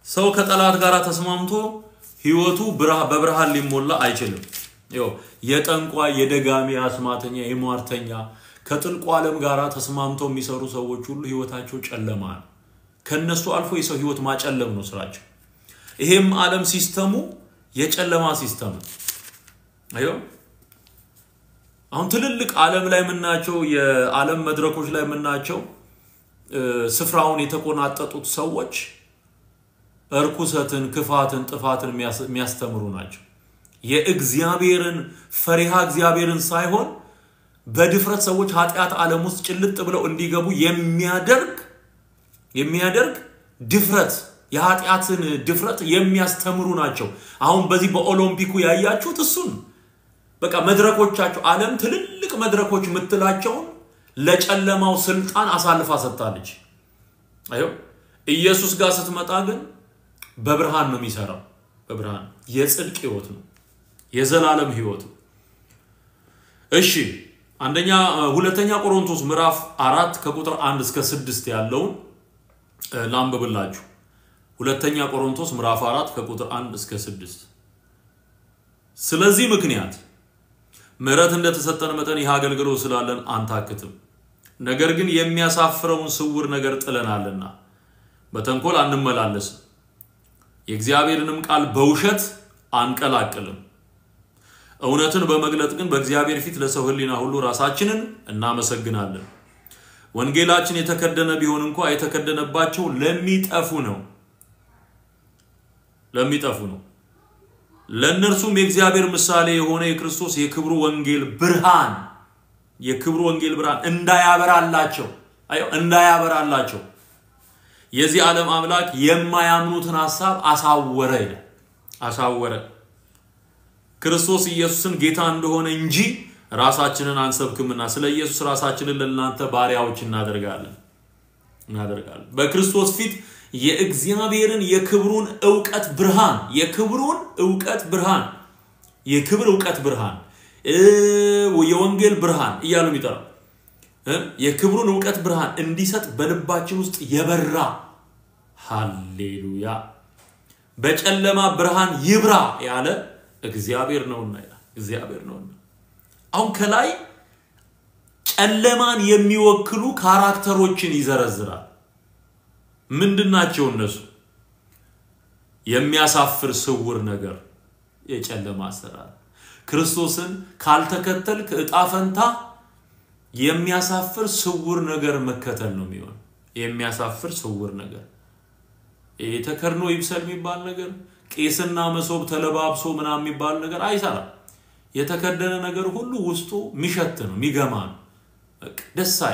ሰው ከጠላት ጋር ተስማምቶ ህይወቱ በብርሃን ሊሞላ አይችልም ይው የጠንቋ የደጋሚ አስማተኛ የሟርተኛ ከጥልቁ ዓለም ጋር ተስማምቶ የሚሰሩ ሰዎች ሁሉ ህይወታቸው ጨለማ ነው ከነሱ አልፎ የሰው ህይወት ማጨለም ነው ስራቸው ይሄም ዓለም ሲስተሙ የጨለማ ሲስተም አዮ አሁን ትልልቅ ዓለም ላይ ምናቸው የዓለም መድረኮች ላይ ምናቸው ስፍራውን የተቆናጠጡት ሰዎች እርኩሰትን ክፋትን ጥፋትን የሚያስተምሩ ናቸው የእግዚአብሔርን ፈሪሃ እግዚአብሔርን ሳይሆን በድፍረት ሰዎች ኃጢያት ዓለም ውስጥ ጭልጥ ብለው እንዲገቡ የሚያደርግ የሚያደርግ ድፍረት የኃጢያትን ድፍረት የሚያስተምሩ ናቸው አሁን በዚህ በኦሎምፒኩ ያያችሁት እሱን በቃ መድረኮቻቸው ዓለም ትልልቅ መድረኮች ምትላቸው ለጨለማው ስልጣን አሳልፋ ሰጣለች አዮ ኢየሱስ ጋር ስትመጣ ግን በብርሃን ነው የሚሰራው በብርሃን የጽድቅ ህይወት ነው የዘላለም ህይወት እሺ አንደኛ ሁለተኛ ቆሮንቶስ ምዕራፍ አራት ከቁጥር አንድ እስከ ስድስት ያለው ላምብብላችሁ ሁለተኛ ቆሮንቶስ ምዕራፍ አራት ከቁጥር አንድ እስከ ስድስት ስለዚህ ምክንያት ምሕረት እንደተሰጠን መጠን ይህ አገልግሎት ስላለን አንታክትም ነገር ግን የሚያሳፍረውን ስውር ነገር ጥለናልና በተንኮል አንመላለስም የእግዚአብሔርንም ቃል በውሸት አንቀላቅልም እውነትን በመግለጥ ግን በእግዚአብሔር ፊት ለሰው ህሊና ሁሉ ራሳችንን እናመሰግናለን ወንጌላችን የተከደነ ቢሆን እንኳን የተከደነባቸው ለሚጠፉ ነው ለሚጠፉ ነው ለነርሱም የእግዚአብሔር ምሳሌ የሆነ የክርስቶስ የክብሩ ወንጌል ብርሃን የክብሩ ወንጌል ብርሃን እንዳያበራላቸው አዩ እንዳያበራላቸው የዚህ ዓለም አምላክ የማያምኑትን ሐሳብ አሳወረ ይላል አሳወረ ክርስቶስ ኢየሱስን ጌታ እንደሆነ እንጂ ራሳችንን አንሰብክምና ስለ ኢየሱስ ራሳችንን ለእናንተ ባሪያዎች እናደርጋለን እናደርጋለን በክርስቶስ ፊት የእግዚአብሔርን የክብሩን ዕውቀት ብርሃን የክብሩን ዕውቀት ብርሃን የክብር ዕውቀት ብርሃን የወንጌል ብርሃን እያሉ ይጠራል የክብሩን ዕውቀት ብርሃን እንዲሰጥ በልባችን ውስጥ የበራ ሃሌሉያ በጨለማ ብርሃን ይብራ ያለ እግዚአብሔር ነውና እግዚአብሔር ነውና አሁን ከላይ ጨለማን የሚወክሉ ካራክተሮችን ይዘረዝራል ምንድናቸው እነሱ የሚያሳፍር ስውር ነገር የጨለማ አሰራር ክርስቶስን ካልተከተልክ እጣፈንታ የሚያሳፍር ስውር ነገር መከተል ነው የሚሆን የሚያሳፍር ስውር ነገር የተከርኖ ይብሰል የሚባል ነገር ቄስና መሶብ ተለባብሶ ምናም የሚባል ነገር አይሰራ የተከደነ ነገር ሁሉ ውስጡ ሚሸት ነው ሚገማ ነው ደሳይ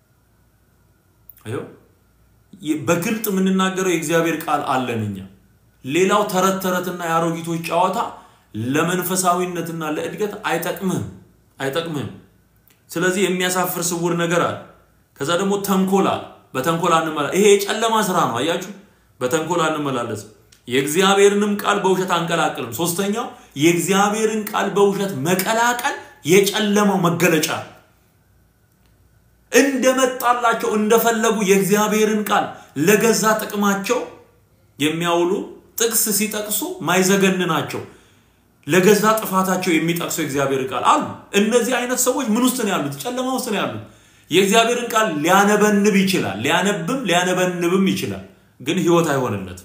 አዮ በግልጥ ምንናገረው የእግዚአብሔር ቃል አለንኛ ሌላው ተረት ተረትና ያሮጊቶች ጫዋታ ለመንፈሳዊነትና ለእድገት አይጠቅምም አይጠቅምም ስለዚህ የሚያሳፍር ስውር ነገር አለ ከዛ ደግሞ ተንኮላ በተንኮላ እንመላ ይሄ የጨለማ ስራ ነው አያችሁ በተንኮላ እንመላለስ የእግዚአብሔርንም ቃል በውሸት አንቀላቅልም ሶስተኛው የእግዚአብሔርን ቃል በውሸት መቀላቀል የጨለማው መገለጫ እንደመጣላቸው እንደፈለጉ የእግዚአብሔርን ቃል ለገዛ ጥቅማቸው የሚያውሉ ጥቅስ ሲጠቅሱ ማይዘገንናቸው ለገዛ ጥፋታቸው የሚጠቅሱ የእግዚአብሔር ቃል አሉ እነዚህ አይነት ሰዎች ምን ውስጥ ነው ያሉት ጨለማ ውስጥ ነው ያሉት የእግዚአብሔርን ቃል ሊያነበንብ ይችላል ሊያነብም ሊያነበንብም ይችላል ግን ህይወት አይሆንለት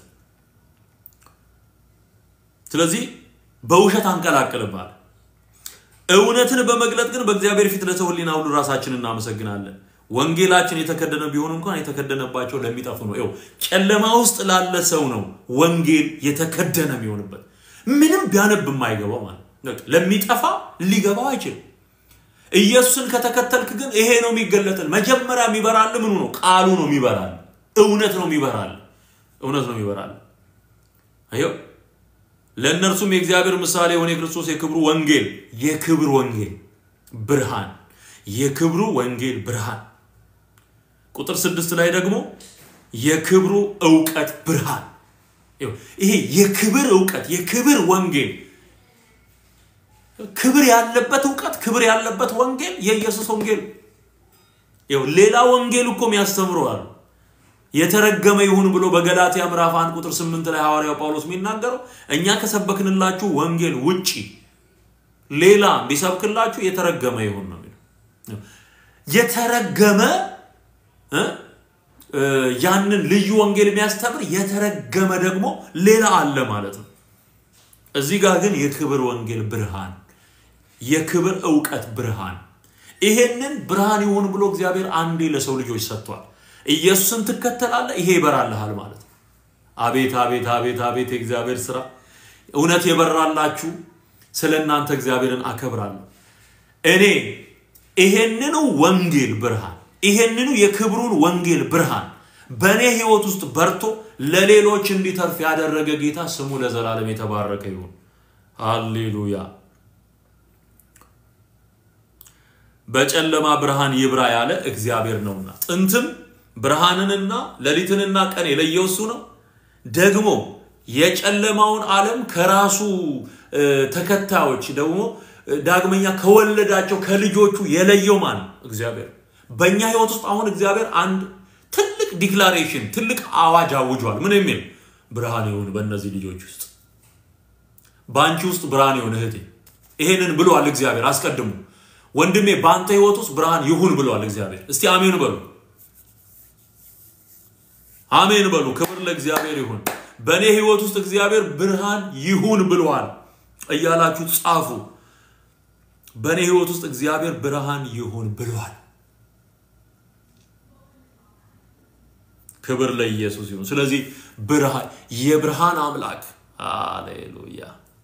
ስለዚህ በውሸት አንቀላቅልባል እውነትን በመግለጥ ግን በእግዚአብሔር ፊት ለሰው ህሊና ሁሉ ራሳችንን እናመሰግናለን ወንጌላችን የተከደነ ቢሆን እንኳን የተከደነባቸው ለሚጠፉ ነው ይው ጨለማ ውስጥ ላለ ሰው ነው ወንጌል የተከደነ የሚሆንበት ምንም ቢያነብ የማይገባው ማለት ለሚጠፋ ሊገባው አይችል ኢየሱስን ከተከተልክ ግን ይሄ ነው የሚገለጥል መጀመሪያ የሚበራል ምኑ ነው ቃሉ ነው የሚበራል እውነት ነው የሚበራል እውነት ነው የሚበራል አዮ ለነርሱም የእግዚአብሔር ምሳሌ የሆነ የክርስቶስ የክብሩ ወንጌል የክብር ወንጌል ብርሃን የክብሩ ወንጌል ብርሃን ቁጥር ስድስት ላይ ደግሞ የክብሩ ዕውቀት ብርሃን ይሄ የክብር ዕውቀት የክብር ወንጌል ክብር ያለበት ዕውቀት ክብር ያለበት ወንጌል የኢየሱስ ወንጌል ይው ሌላ ወንጌል እኮ የሚያስተምረው አሉ የተረገመ ይሁን ብሎ በገላትያ ምዕራፍ አንድ ቁጥር ስምንት ላይ ሐዋርያው ጳውሎስ የሚናገረው እኛ ከሰበክንላችሁ ወንጌል ውጪ ሌላ ቢሰብክላችሁ የተረገመ ይሁን ነው የሚለው። የተረገመ ያንን ልዩ ወንጌል የሚያስተምር የተረገመ ደግሞ ሌላ አለ ማለት ነው። እዚህ ጋር ግን የክብር ወንጌል ብርሃን የክብር ዕውቀት ብርሃን ይሄንን ብርሃን ይሁን ብሎ እግዚአብሔር አንዴ ለሰው ልጆች ሰጥቷል። ኢየሱስን ትከተላለህ ይሄ ይበራልሃል ማለት ነው። አቤት አቤት አቤት አቤት እግዚአብሔር ሥራ እውነት ይበራላችሁ። ስለናንተ እግዚአብሔርን አከብራለሁ። እኔ ይሄንኑ ወንጌል ብርሃን ይሄንኑ የክብሩን ወንጌል ብርሃን በኔ ህይወት ውስጥ በርቶ ለሌሎች እንዲተርፍ ያደረገ ጌታ ስሙ ለዘላለም የተባረከ ይሁን። ሃሌሉያ። በጨለማ ብርሃን ይብራ ያለ እግዚአብሔር ነውና ጥንትም ብርሃንንና ሌሊትንና ቀን የለየው እሱ ነው። ደግሞ የጨለማውን ዓለም ከራሱ ተከታዮች ደግሞ ዳግመኛ ከወለዳቸው ከልጆቹ የለየው ማን? እግዚአብሔር። በእኛ ህይወት ውስጥ አሁን እግዚአብሔር አንድ ትልቅ ዲክላሬሽን ትልቅ አዋጅ አውጇል። ምን የሚል? ብርሃን ይሁን በእነዚህ ልጆች ውስጥ፣ ባንቺ ውስጥ ብርሃን ይሁን እህቴ። ይሄንን ብሏል እግዚአብሔር አስቀድሞ። ወንድሜ ባንተ ህይወት ውስጥ ብርሃን ይሁን ብሏል እግዚአብሔር። እስቲ አሜን በሉ። አሜን በሉ። ክብር ለእግዚአብሔር ይሁን። በኔ ህይወት ውስጥ እግዚአብሔር ብርሃን ይሁን ብሏል እያላችሁ ጻፉ። በኔ ህይወት ውስጥ እግዚአብሔር ብርሃን ይሁን ብሏል። ክብር ለኢየሱስ ይሁን። ስለዚህ ብርሃን የብርሃን አምላክ ሃሌሉያ።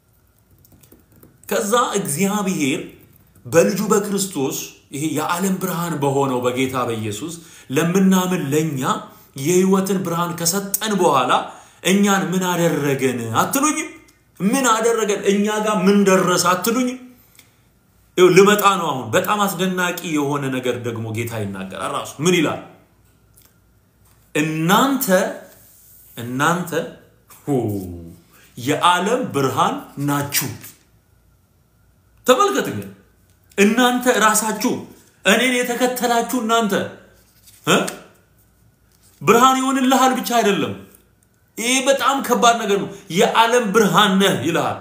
ከዛ እግዚአብሔር በልጁ በክርስቶስ ይሄ የዓለም ብርሃን በሆነው በጌታ በኢየሱስ ለምናምን ለኛ የህይወትን ብርሃን ከሰጠን በኋላ እኛን ምን አደረገን አትሉኝ? ምን አደረገን? እኛ ጋር ምን ደረሰ አትሉኝ? ይው ልመጣ ነው አሁን። በጣም አስደናቂ የሆነ ነገር ደግሞ ጌታ ይናገራል ራሱ። ምን ይላል? እናንተ እናንተ የዓለም ብርሃን ናችሁ። ተመልከቱ። እናንተ ራሳችሁ እኔን የተከተላችሁ እናንተ ብርሃን ይሆንልሃል ብቻ አይደለም። ይሄ በጣም ከባድ ነገር ነው። የዓለም ብርሃን ነህ ይላል።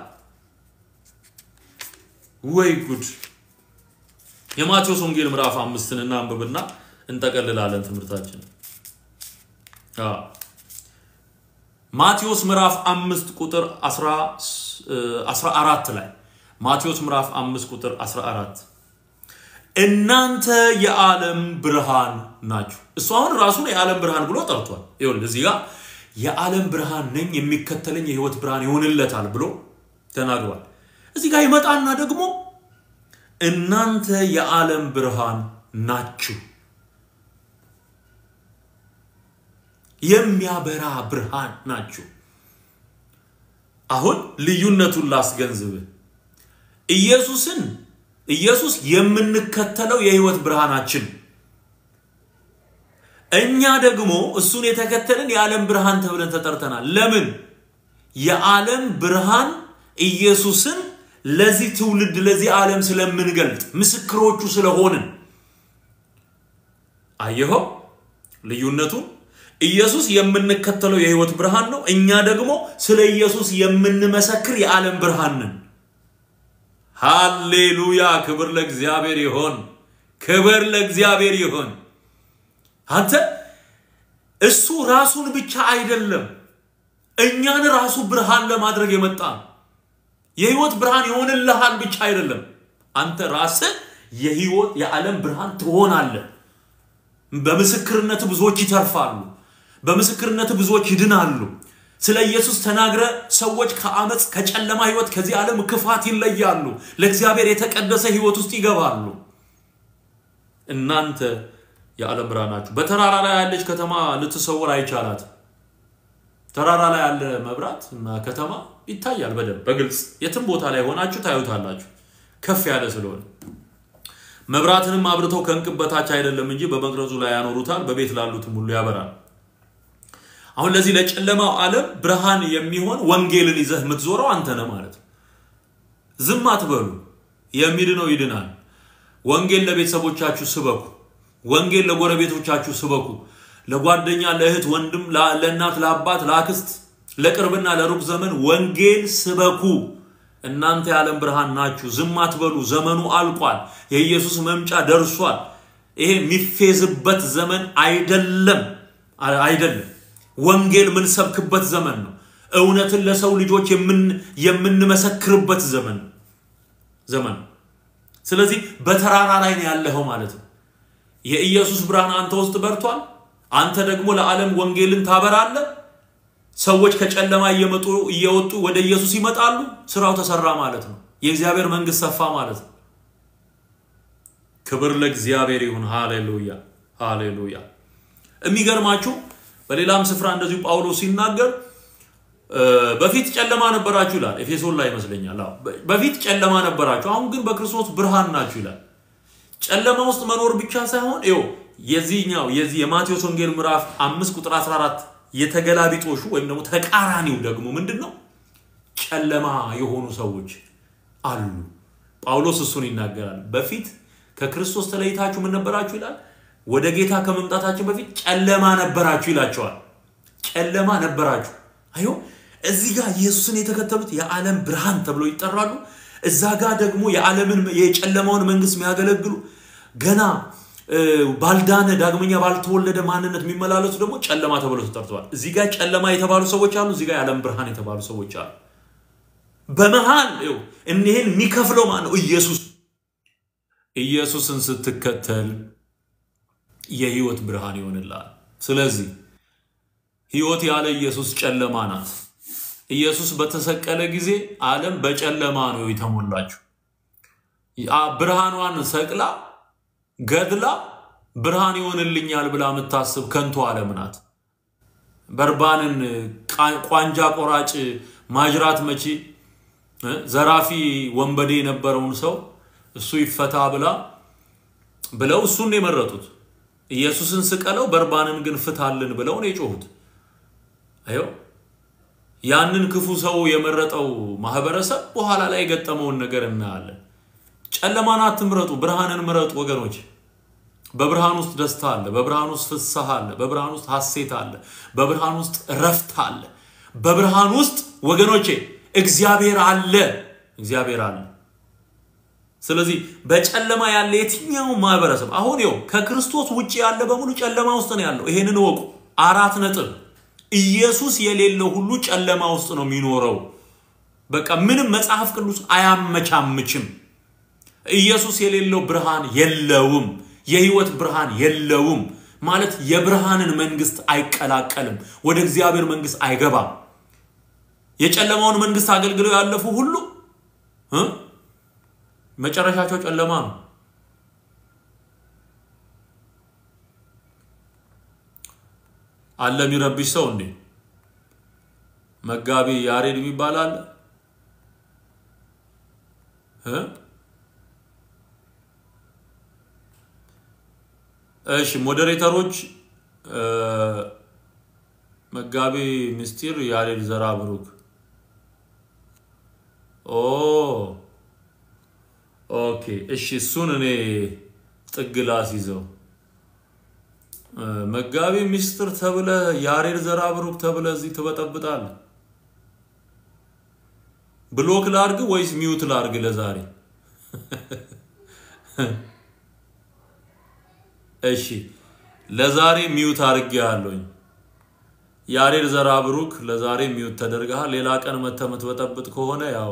ወይ ጉድ! የማቴዎስ ወንጌል ምዕራፍ አምስት እና አንብብና እንጠቀልላለን ትምህርታችን። አዎ ማቴዎስ ምዕራፍ አምስት ቁጥር አስራ አራት ላይ ማቴዎስ ምዕራፍ አምስት ቁጥር አስራ አራት እናንተ የዓለም ብርሃን ናችሁ። እሱ አሁን ራሱን የዓለም ብርሃን ብሎ ጠርቷል። ይኸውልህ እዚህ ጋር የዓለም ብርሃን ነኝ የሚከተለኝ የህይወት ብርሃን ይሆንለታል ብሎ ተናግሯል። እዚህ ጋር ይመጣና ደግሞ እናንተ የዓለም ብርሃን ናችሁ። የሚያበራ ብርሃን ናችሁ። አሁን ልዩነቱን ላስገንዝብ። ኢየሱስን ኢየሱስ የምንከተለው የህይወት ብርሃናችን፣ እኛ ደግሞ እሱን የተከተልን የዓለም ብርሃን ተብለን ተጠርተናል። ለምን? የዓለም ብርሃን ኢየሱስን ለዚህ ትውልድ ለዚህ ዓለም ስለምንገልጥ ምስክሮቹ ስለሆንን። አየኸው ልዩነቱን? ኢየሱስ የምንከተለው የህይወት ብርሃን ነው። እኛ ደግሞ ስለ ኢየሱስ የምንመሰክር የዓለም ብርሃን ነን። ሃሌሉያ! ክብር ለእግዚአብሔር ይሁን። ክብር ለእግዚአብሔር ይሁን። አንተ እሱ ራሱን ብቻ አይደለም እኛን ራሱ ብርሃን ለማድረግ የመጣ የህይወት ብርሃን ይሆንልሃል ብቻ አይደለም። አንተ ራስህ የህይወት የዓለም ብርሃን ትሆናለህ። በምስክርነት ብዙዎች ይተርፋሉ። በምስክርነት ብዙዎች ይድናሉ። ስለ ኢየሱስ ተናግረ ሰዎች ከአመጽ ከጨለማ ህይወት ከዚህ ዓለም ክፋት ይለያሉ። ለእግዚአብሔር የተቀደሰ ህይወት ውስጥ ይገባሉ። እናንተ የዓለም ብርሃን ናችሁ። በተራራ ላይ ያለች ከተማ ልትሰወር አይቻላት። ተራራ ላይ ያለ መብራት እና ከተማ ይታያል በደንብ በግልጽ የትም ቦታ ላይ ሆናችሁ ታዩታላችሁ ከፍ ያለ ስለሆነ። መብራትንም አብርተው ከእንቅበታች አይደለም እንጂ በመቅረዙ ላይ ያኖሩታል፣ በቤት ላሉትም ሁሉ ያበራል። አሁን ለዚህ ለጨለማው ዓለም ብርሃን የሚሆን ወንጌልን ይዘህ የምትዞረው አንተ ነህ ማለት ነው። ዝም አትበሉ። የሚድነው ይድናል። ወንጌል ለቤተሰቦቻችሁ ስበኩ። ወንጌል ለጎረቤቶቻችሁ ስበኩ። ለጓደኛ ለእህት ወንድም ለእናት ለአባት ለአክስት ለቅርብና ለሩቅ ዘመን ወንጌል ስበኩ እናንተ የዓለም ብርሃን ናችሁ ዝም አትበሉ ዘመኑ አልቋል የኢየሱስ መምጫ ደርሷል ይሄ የሚፈዝበት ዘመን አይደለም አይደለም ወንጌል ምን ሰብክበት ዘመን ነው እውነትን ለሰው ልጆች የምን የምንመሰክርበት ዘመን ዘመን ስለዚህ በተራራ ላይ ነው ያለው ማለት ነው የኢየሱስ ብርሃን አንተ ውስጥ በርቷል አንተ ደግሞ ለዓለም ወንጌልን ታበራለህ ሰዎች ከጨለማ እየመጡ እየወጡ ወደ ኢየሱስ ይመጣሉ ስራው ተሰራ ማለት ነው የእግዚአብሔር መንግስት ሰፋ ማለት ነው ክብር ለእግዚአብሔር ይሁን ሃሌሉያ ሃሌሉያ የሚገርማችሁ በሌላም ስፍራ እንደዚሁ ጳውሎስ ሲናገር በፊት ጨለማ ነበራችሁ ይላል ኤፌሶን ላይ ይመስለኛል አዎ በፊት ጨለማ ነበራችሁ አሁን ግን በክርስቶስ ብርሃን ናችሁ ይላል ጨለማ ውስጥ መኖር ብቻ ሳይሆን ይው የዚህኛው የዚህ የማቴዎስ ወንጌል ምዕራፍ አምስት ቁጥር አስራ አራት የተገላቢጦሹ ወይም ደግሞ ተቃራኒው ደግሞ ምንድነው ጨለማ የሆኑ ሰዎች አሉ ጳውሎስ እሱን ይናገራል በፊት ከክርስቶስ ተለይታችሁ ምን ነበራችሁ ይላል ወደ ጌታ ከመምጣታችሁ በፊት ጨለማ ነበራችሁ ይላቸዋል ጨለማ ነበራችሁ አዩ እዚህ ጋር ኢየሱስን የተከተሉት የዓለም ብርሃን ተብሎ ይጠራሉ እዛ ጋር ደግሞ የዓለምን የጨለማውን መንግስት የሚያገለግሉ ገና ባልዳነ ዳግመኛ ባልተወለደ ማንነት የሚመላለሱ ደግሞ ጨለማ ተብሎ ተጠርተዋል እዚህ ጋር ጨለማ የተባሉ ሰዎች አሉ እዚህ ጋር የዓለም ብርሃን የተባሉ ሰዎች አሉ በመሃል ይው እነህን የሚከፍለው ማን ነው ኢየሱስ ኢየሱስን ስትከተል የህይወት ብርሃን ይሆንልሃል ስለዚህ ህይወት ያለ ኢየሱስ ጨለማ ናት ኢየሱስ በተሰቀለ ጊዜ ዓለም በጨለማ ነው የተሞላችው ያ ብርሃኗን ሰቅላ ገድላ ብርሃን ይሆንልኛል ብላ መታሰብ ከንቱ ዓለም ናት በርባንን ቋንጃ ቆራጭ ማጅራት መቺ ዘራፊ ወንበዴ የነበረውን ሰው እሱ ይፈታ ብላ ብለው እሱን የመረጡት ኢየሱስን ስቀለው በርባንን ግን ፍታልን ብለው ነው የጮሁት አዮ ያንን ክፉ ሰው የመረጠው ማህበረሰብ በኋላ ላይ ገጠመውን ነገር እናያለን ጨለማን አትምረጡ ብርሃንን ምረጡ ወገኖች በብርሃን ውስጥ ደስታ አለ በብርሃን ውስጥ ፍስሐ አለ በብርሃን ውስጥ ሐሴት አለ በብርሃን ውስጥ ረፍት አለ በብርሃን ውስጥ ወገኖቼ እግዚአብሔር አለ እግዚአብሔር አለ ስለዚህ በጨለማ ያለ የትኛው ማህበረሰብ አሁን ይው ከክርስቶስ ውጪ ያለ በሙሉ ጨለማ ውስጥ ነው ያለው ይሄንን ወቁ አራት ነጥብ ኢየሱስ የሌለው ሁሉ ጨለማ ውስጥ ነው የሚኖረው በቃ ምንም መጽሐፍ ቅዱስ አያመቻምችም ኢየሱስ የሌለው ብርሃን የለውም የህይወት ብርሃን የለውም ማለት የብርሃንን መንግስት አይቀላቀልም ወደ እግዚአብሔር መንግስት አይገባም የጨለማውን መንግስት አገልግለው ያለፉ ሁሉ እ መጨረሻቸው ጨለማ ነው ዓለም ይረብሽ ሰው እንዴ መጋቢ ያሬድ ይባላል እ እሺ ሞዴሬተሮች መጋቢ ምስጢር ያሬድ ዘራብሩክ ኦ ኦኬ እሺ እሱን እኔ ጥግላስ ይዘው መጋቢ ምስጢር ተብለ ያሬድ ዘራብሩክ ተብለ እዚህ ተበጠብጣል ብሎክ ላርግ ወይስ ሚውት ላርግ ለዛሬ እሺ ለዛሬ ሚውት አርጋለሁኝ ያሬድ ዘራብሩክ ለዛሬ ሚውት ተደርጋል ሌላ ቀን መተመት በጠብጥ ከሆነ ያው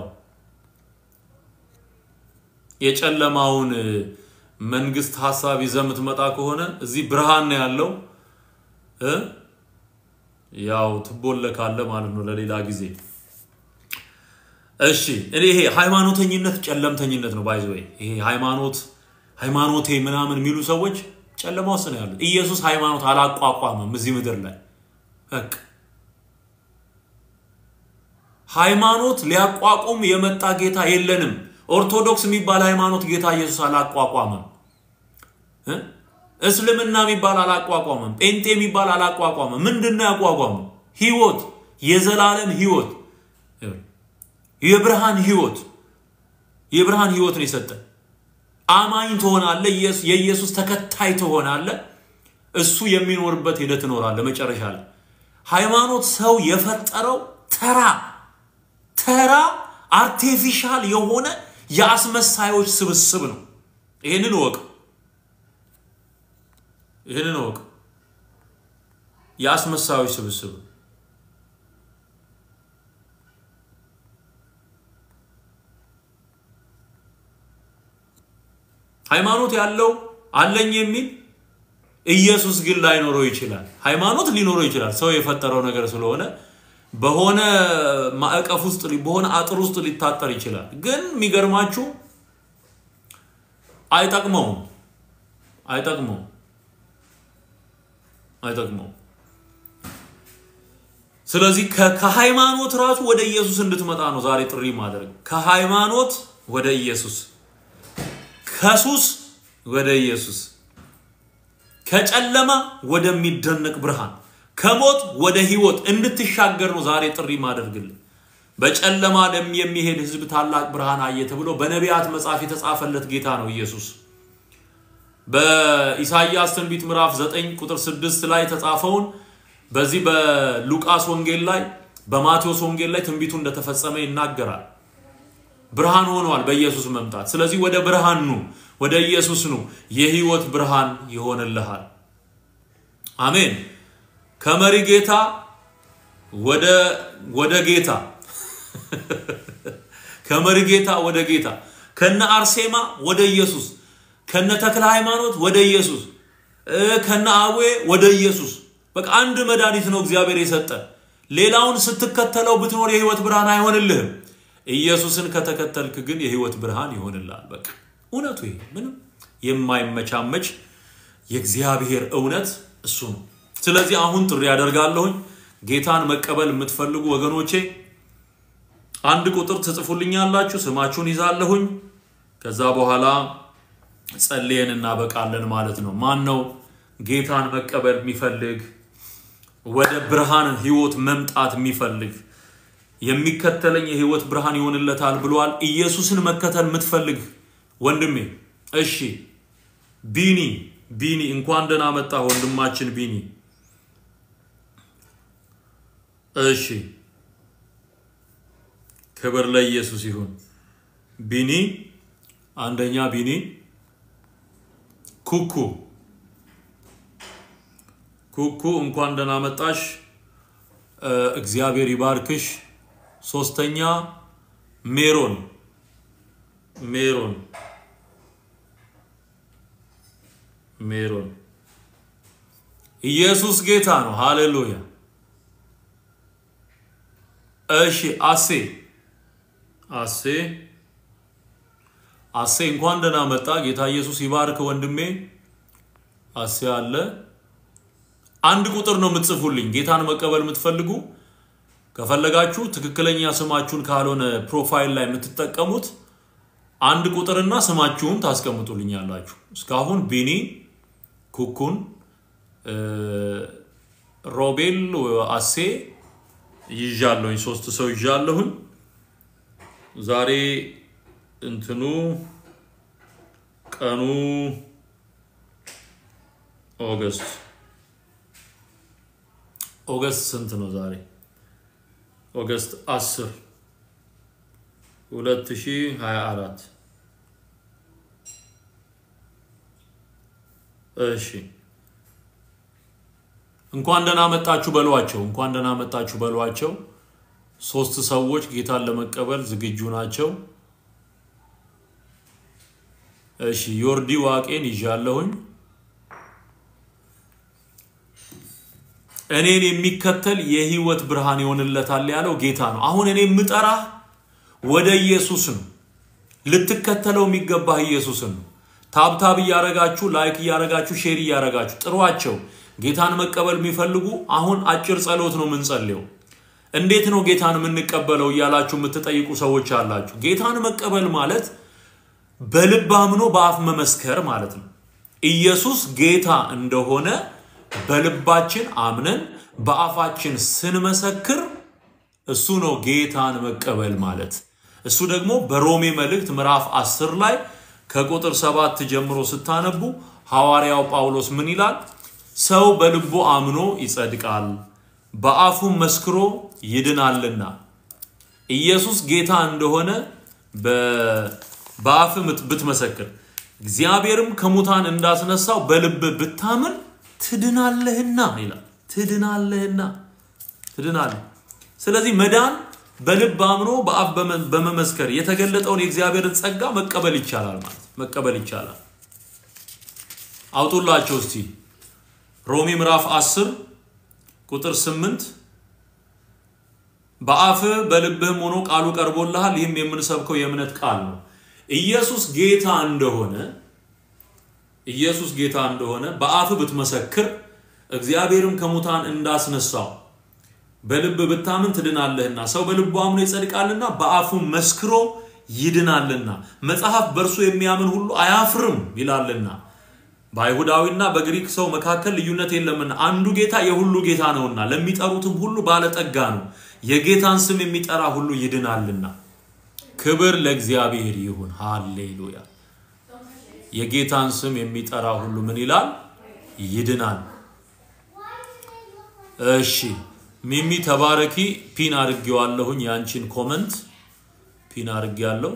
የጨለማውን መንግስት ሐሳብ ይዘምት መጣ ከሆነ እዚህ ብርሃን ነው ያለው እ ያው ትቦለካለ ማለት ነው ለሌላ ጊዜ እሺ እኔ ይሄ ሃይማኖተኝነት ጨለምተኝነት ነው ባይዘው ይሄ ሃይማኖት ሃይማኖቴ ምናምን የሚሉ ሰዎች ጨለማ ውስጥ ነው ያሉት ኢየሱስ ሃይማኖት አላቋቋመም እዚህ ምድር ላይ በቃ ሃይማኖት ሊያቋቁም የመጣ ጌታ የለንም ኦርቶዶክስ የሚባል ሃይማኖት ጌታ ኢየሱስ አላቋቋመም እ እስልምና የሚባል አላቋቋመም ጴንጤ የሚባል አላቋቋመም ምንድነው ያቋቋመው ህይወት የዘላለም ህይወት የብርሃን ህይወት የብርሃን ህይወት ነው የሰጠ አማኝ ትሆናለህ የኢየሱስ ተከታይ ትሆናለህ እሱ የሚኖርበት ሄደ ትኖራለህ መጨረሻ ላይ ሃይማኖት ሰው የፈጠረው ተራ ተራ አርቲፊሻል የሆነ ያስመሳዮች ስብስብ ነው ይሄንን ወቅ ይሄንን ወቅ ያስመሳዮች ስብስብ ሃይማኖት ያለው አለኝ የሚል ኢየሱስ ግን ላይኖረው ይችላል ሃይማኖት ሊኖረው ይችላል ሰው የፈጠረው ነገር ስለሆነ በሆነ ማዕቀፍ ውስጥ በሆነ አጥር ውስጥ ሊታጠር ይችላል ግን የሚገርማችሁ አይጠቅመው አይጠቅመው አይጠቅመው ስለዚህ ከሃይማኖት ራሱ ወደ ኢየሱስ እንድትመጣ ነው ዛሬ ጥሪ ማድረግ ከሃይማኖት ወደ ኢየሱስ ከሱስ ወደ ኢየሱስ ከጨለማ ወደሚደነቅ ብርሃን ከሞት ወደ ህይወት እንድትሻገር ነው ዛሬ ጥሪ ማድረግልህ በጨለማ ደም የሚሄድ ህዝብ ታላቅ ብርሃን አየ ተብሎ በነቢያት መጽሐፍ የተጻፈለት ጌታ ነው ኢየሱስ በኢሳይያስ ትንቢት ምዕራፍ ዘጠኝ ቁጥር ስድስት ላይ ተጻፈውን በዚህ በሉቃስ ወንጌል ላይ በማቴዎስ ወንጌል ላይ ትንቢቱ እንደተፈጸመ ይናገራል ብርሃን ሆኗል በኢየሱስ መምጣት ስለዚህ ወደ ብርሃን ነው ወደ ኢየሱስ ነው የህይወት ብርሃን ይሆንልሃል አሜን ከመሪ ጌታ ወደ ወደ ጌታ ከመሪ ጌታ ወደ ጌታ ከነ አርሴማ ወደ ኢየሱስ ከነ ተክለ ሃይማኖት ወደ ኢየሱስ ከነ አዌ ወደ ኢየሱስ በቃ አንድ መድኃኒት ነው እግዚአብሔር የሰጠ ሌላውን ስትከተለው ብትኖር የህይወት ብርሃን አይሆንልህም ኢየሱስን ከተከተልክ ግን የህይወት ብርሃን ይሆንልሃል በቃ እውነቱ ይሄ ምንም የማይመቻመች የእግዚአብሔር እውነት እሱ ነው ስለዚህ አሁን ጥሪ ያደርጋለሁኝ ጌታን መቀበል የምትፈልጉ ወገኖቼ አንድ ቁጥር ተጽፉልኛላችሁ ስማችሁን ይዛለሁኝ ከዛ በኋላ ጸልየንና በቃለን ማለት ነው ማን ነው ጌታን መቀበል የሚፈልግ ወደ ብርሃን ህይወት መምጣት የሚፈልግ የሚከተለኝ የህይወት ብርሃን ይሆንለታል ብሏል ኢየሱስን መከተል የምትፈልግ ወንድሜ እሺ ቢኒ ቢኒ እንኳን ደህና መጣ ወንድማችን ቢኒ እሺ ክብር ለኢየሱስ ይሁን ቢኒ አንደኛ ቢኒ ኩኩ ኩኩ እንኳን ደህና መጣሽ እግዚአብሔር ይባርክሽ ሶስተኛ ሜሮን ሜሮን ሜሮን ኢየሱስ ጌታ ነው ሃሌሉያ እሺ አሴ አሴ አሴ እንኳን ደህና መጣ ጌታ ኢየሱስ ይባርክ ወንድሜ አሴ አለ አንድ ቁጥር ነው የምትጽፉልኝ ጌታን መቀበል የምትፈልጉ ከፈለጋችሁ ትክክለኛ ስማችሁን ካልሆነ ፕሮፋይል ላይ የምትጠቀሙት አንድ ቁጥርና ስማችሁን ታስቀምጡልኛላችሁ እስካሁን ቢኒ ኩኩን ሮቤል አሴ ይዣለሁኝ ሶስት ሰው ይዣለሁኝ ዛሬ እንትኑ ቀኑ ኦገስት ኦገስት ስንት ነው ዛሬ ኦገስት አስር ሁለት ሺህ ሃያ አራት እሺ እንኳን ደህና መጣችሁ በሏቸው እንኳን ደህና መጣችሁ በሏቸው ሶስት ሰዎች ጌታን ለመቀበል ዝግጁ ናቸው እሺ ዮርዲ ዋቄን ይዣለሁኝ እኔን የሚከተል የህይወት ብርሃን ይሆንለታል ያለው ጌታ ነው አሁን እኔ ምጠራ ወደ ኢየሱስ ነው ልትከተለው የሚገባህ ኢየሱስ ነው ታብታብ ያረጋችሁ ላይክ ያረጋችሁ ሼር ያረጋችሁ ጥሯቸው ጌታን መቀበል የሚፈልጉ አሁን አጭር ጸሎት ነው ምንጸልየው እንዴት ነው ጌታን ምንቀበለው ያላችሁ የምትጠይቁ ሰዎች አላችሁ ጌታን መቀበል ማለት በልብ አምኖ በአፍ መመስከር ማለት ነው ኢየሱስ ጌታ እንደሆነ በልባችን አምነን በአፋችን ስንመሰክር እሱ ነው ጌታን መቀበል ማለት እሱ ደግሞ በሮሜ መልእክት ምዕራፍ አስር ላይ ከቁጥር ሰባት ጀምሮ ስታነቡ ሐዋርያው ጳውሎስ ምን ይላል ሰው በልቡ አምኖ ይጸድቃል በአፉ መስክሮ ይድናልና ኢየሱስ ጌታ እንደሆነ በአፍ ብትመሰክር እግዚአብሔርም ከሙታን እንዳስነሳው በልብ ብታምን ትድናለህና ይላል ትድናለህና ትድናለህ ስለዚህ መዳን በልብ አምኖ በአፍ በመመስከር የተገለጠውን የእግዚአብሔርን ጸጋ መቀበል ይቻላል ማለት መቀበል ይቻላል አውጡላችሁ እስቲ ሮሜ ምዕራፍ አስር ቁጥር ስምንት በአፍ በልብህም ሆኖ ቃሉ ቀርቦልሃል ይህም የምንሰብከው የእምነት ቃል ነው ኢየሱስ ጌታ እንደሆነ ኢየሱስ ጌታ እንደሆነ በአፍ ብትመሰክር እግዚአብሔርም ከሙታን እንዳስነሳው በልብ ብታምን ትድናለህና ሰው በልቡ አምኖ ይጸድቃልና በአፉ መስክሮ ይድናልና መጽሐፍ በርሱ የሚያምን ሁሉ አያፍርም ይላልና በአይሁዳዊና በግሪክ ሰው መካከል ልዩነት የለምና አንዱ ጌታ የሁሉ ጌታ ነውና ለሚጠሩትም ሁሉ ባለጠጋ ነው የጌታን ስም የሚጠራ ሁሉ ይድናልና ክብር ለእግዚአብሔር ይሁን ሃሌሉያ የጌታን ስም የሚጠራ ሁሉ ምን ይላል ይድናል እሺ ሚሚ ተባረኪ ፒን አድርጌዋለሁኝ ያንቺን ኮሜንት ፒን አድርጌያለሁ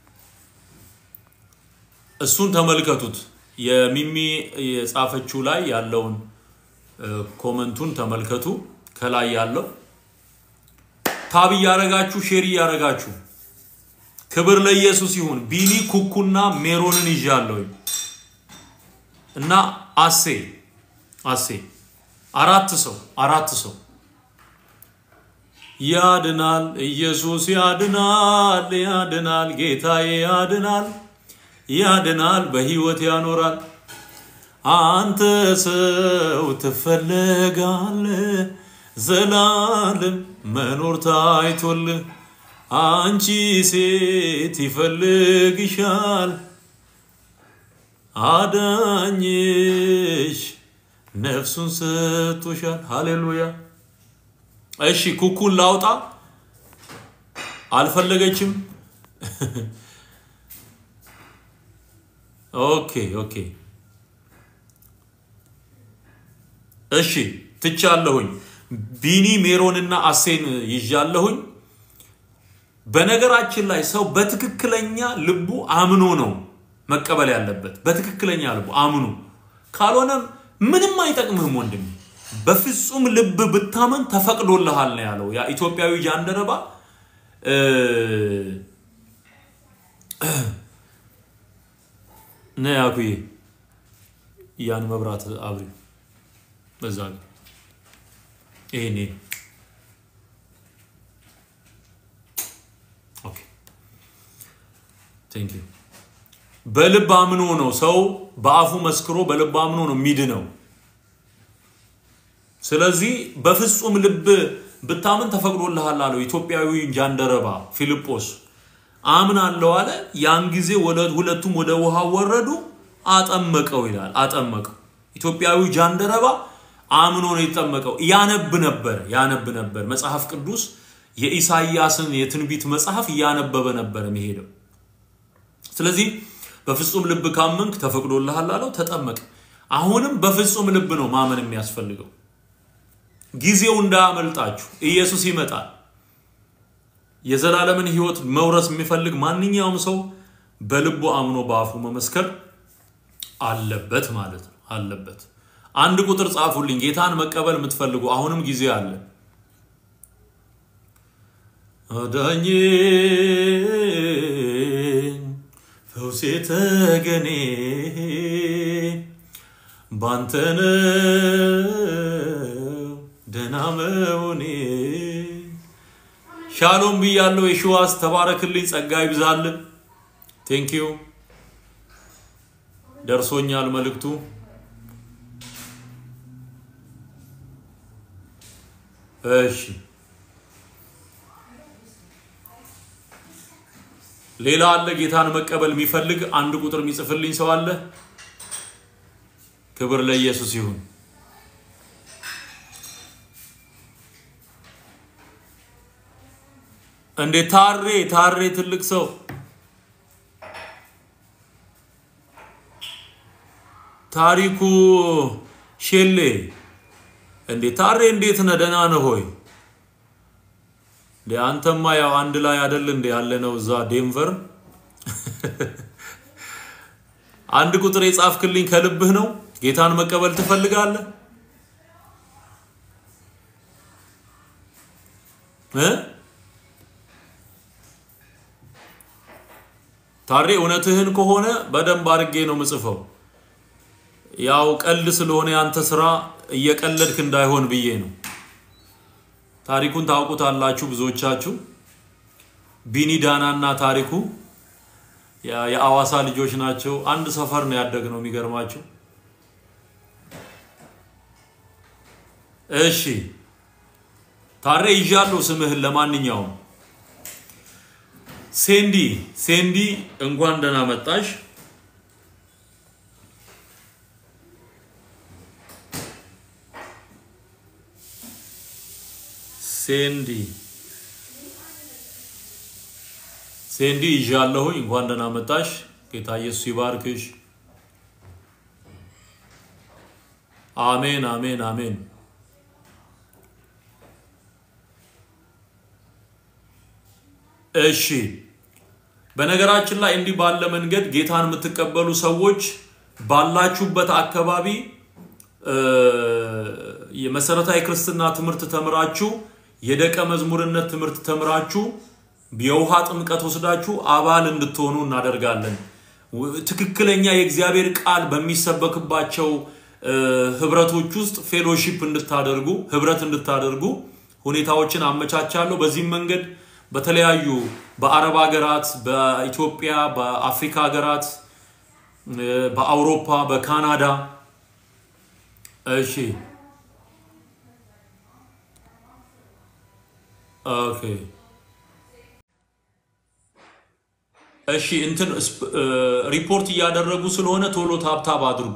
እሱን ተመልከቱት የሚሚ የጻፈችው ላይ ያለውን ኮሜንቱን ተመልከቱ ከላይ ያለው ታብ ያረጋችሁ ሼር ያረጋችሁ ክብር ለኢየሱስ ይሁን ቢኒ ኩኩና ሜሮንን ይዣለሁ እና አሴ አሴ አራት ሰው አራት ሰው ያድናል ኢየሱስ ያድናል ያድናል ጌታዬ ያድናል ያድናል በህይወት ያኖራል አንተ ሰው ትፈልጋለህ ዘላለም መኖር ታይቶልህ አንቺ ሴት ይፈልግሻል አዳኝሽ ነፍሱን ሰጥቶሻል ሃሌሉያ እሺ ኩኩን ላውጣ አልፈለገችም ኦኬ ኦኬ እሺ ትቻለሁኝ ቢኒ ሜሮንና አሴን ይዣለሁኝ በነገራችን ላይ ሰው በትክክለኛ ልቡ አምኖ ነው መቀበል ያለበት በትክክለኛ ልቡ አምኖ ካልሆነ ምንም አይጠቅምህም ወንድም በፍጹም ልብ ብታመን ተፈቅዶልሃል ነው ያለው ያ ኢትዮጵያዊ ጃንደረባ ነያኩይ ያን መብራት አብሪ በዛግ ኤኔ ኦኬ ቴንክ ዩ በልብ አምኖ ነው ሰው በአፉ መስክሮ በልብ አምኖ ነው ሚድነው ስለዚህ በፍጹም ልብ ብታመን ተፈቅዶልሃል አለው ኢትዮጵያዊ ጃንደረባ ፊልጶስ አምናለው አለ ያን ጊዜ ሁለቱም ወደ ውሃ ወረዱ አጠመቀው ይላል አጠመቀው ኢትዮጵያዊ ጃንደረባ አምኖ ነው የተጠመቀው ያነብ ነበር ያነብ ነበር መጽሐፍ ቅዱስ የኢሳይያስን የትንቢት መጽሐፍ ያነበበ ነበር የሚሄደው ስለዚህ በፍጹም ልብ ካመንክ ተፈቅዶልሃል አለው ተጠመቀ አሁንም በፍጹም ልብ ነው ማመን የሚያስፈልገው ጊዜው እንዳያመልጣችሁ ኢየሱስ ይመጣል የዘላለምን ህይወት መውረስ የሚፈልግ ማንኛውም ሰው በልቡ አምኖ በአፉ መመስከር አለበት ማለት ነው አለበት አንድ ቁጥር ጻፉልኝ ጌታን መቀበል የምትፈልጉ አሁንም ጊዜ አለ አዳኜ ፈውሴ ተገኔ ባንተነ ደናመውኔ ሻሎም ብያለሁ የሽዋስ ተባረክልኝ ጸጋ ይብዛልን ቴንክ ዩ ደርሶኛል መልእክቱ እሺ ሌላ አለ ጌታን መቀበል የሚፈልግ አንድ ቁጥር የሚጽፍልኝ ሰው አለ ክብር ለኢየሱስ ይሁን እንዴ ታሬ ታሬ ትልቅ ሰው ታሪኩ ሼሌ እንዴ ታሬ እንዴት ነህ ደህና ነህ ሆይ ለአንተማ ያው አንድ ላይ አይደል እንዴ ያለነው እዛ ዴንቨር አንድ ቁጥር የጻፍክልኝ ከልብህ ነው ጌታን መቀበል ትፈልጋለህ እ ታሬ እውነትህን ከሆነ በደንብ አድርጌ ነው ምጽፈው ያው ቀልድ ስለሆነ ያንተ ስራ እየቀለድክ እንዳይሆን ብዬ ነው ታሪኩን ታውቁታላችሁ ብዙዎቻችሁ ቢኒ ዳናና ታሪኩ ያ የአዋሳ ልጆች ናቸው አንድ ሰፈር ነው ያደግነው የሚገርማችሁ እሺ ታሬ ይዣለሁ ስምህን ለማንኛውም ሴንዲ ሴንዲ እንኳን ደህና መጣሽ ሴንዲ ሴንዲ ይዣለሁ እንኳን ደህና መጣሽ ጌታ ኢየሱስ ይባርክሽ አሜን አሜን አሜን እሺ በነገራችን ላይ እንዲህ ባለ መንገድ ጌታን የምትቀበሉ ሰዎች ባላችሁበት አካባቢ የመሰረታዊ ክርስትና ትምህርት ተምራችሁ የደቀ መዝሙርነት ትምህርት ተምራችሁ የውሃ ጥምቀት ወስዳችሁ አባል እንድትሆኑ እናደርጋለን ትክክለኛ የእግዚአብሔር ቃል በሚሰበክባቸው ህብረቶች ውስጥ ፌሎሺፕ እንድታደርጉ ህብረት እንድታደርጉ ሁኔታዎችን አመቻቻለሁ በዚህ መንገድ በተለያዩ በአረብ ሀገራት በኢትዮጵያ በአፍሪካ ሀገራት በአውሮፓ በካናዳ እሺ ኦኬ እሺ እንትን ሪፖርት ያደረጉ ስለሆነ ቶሎ ታብታብ አድርጉ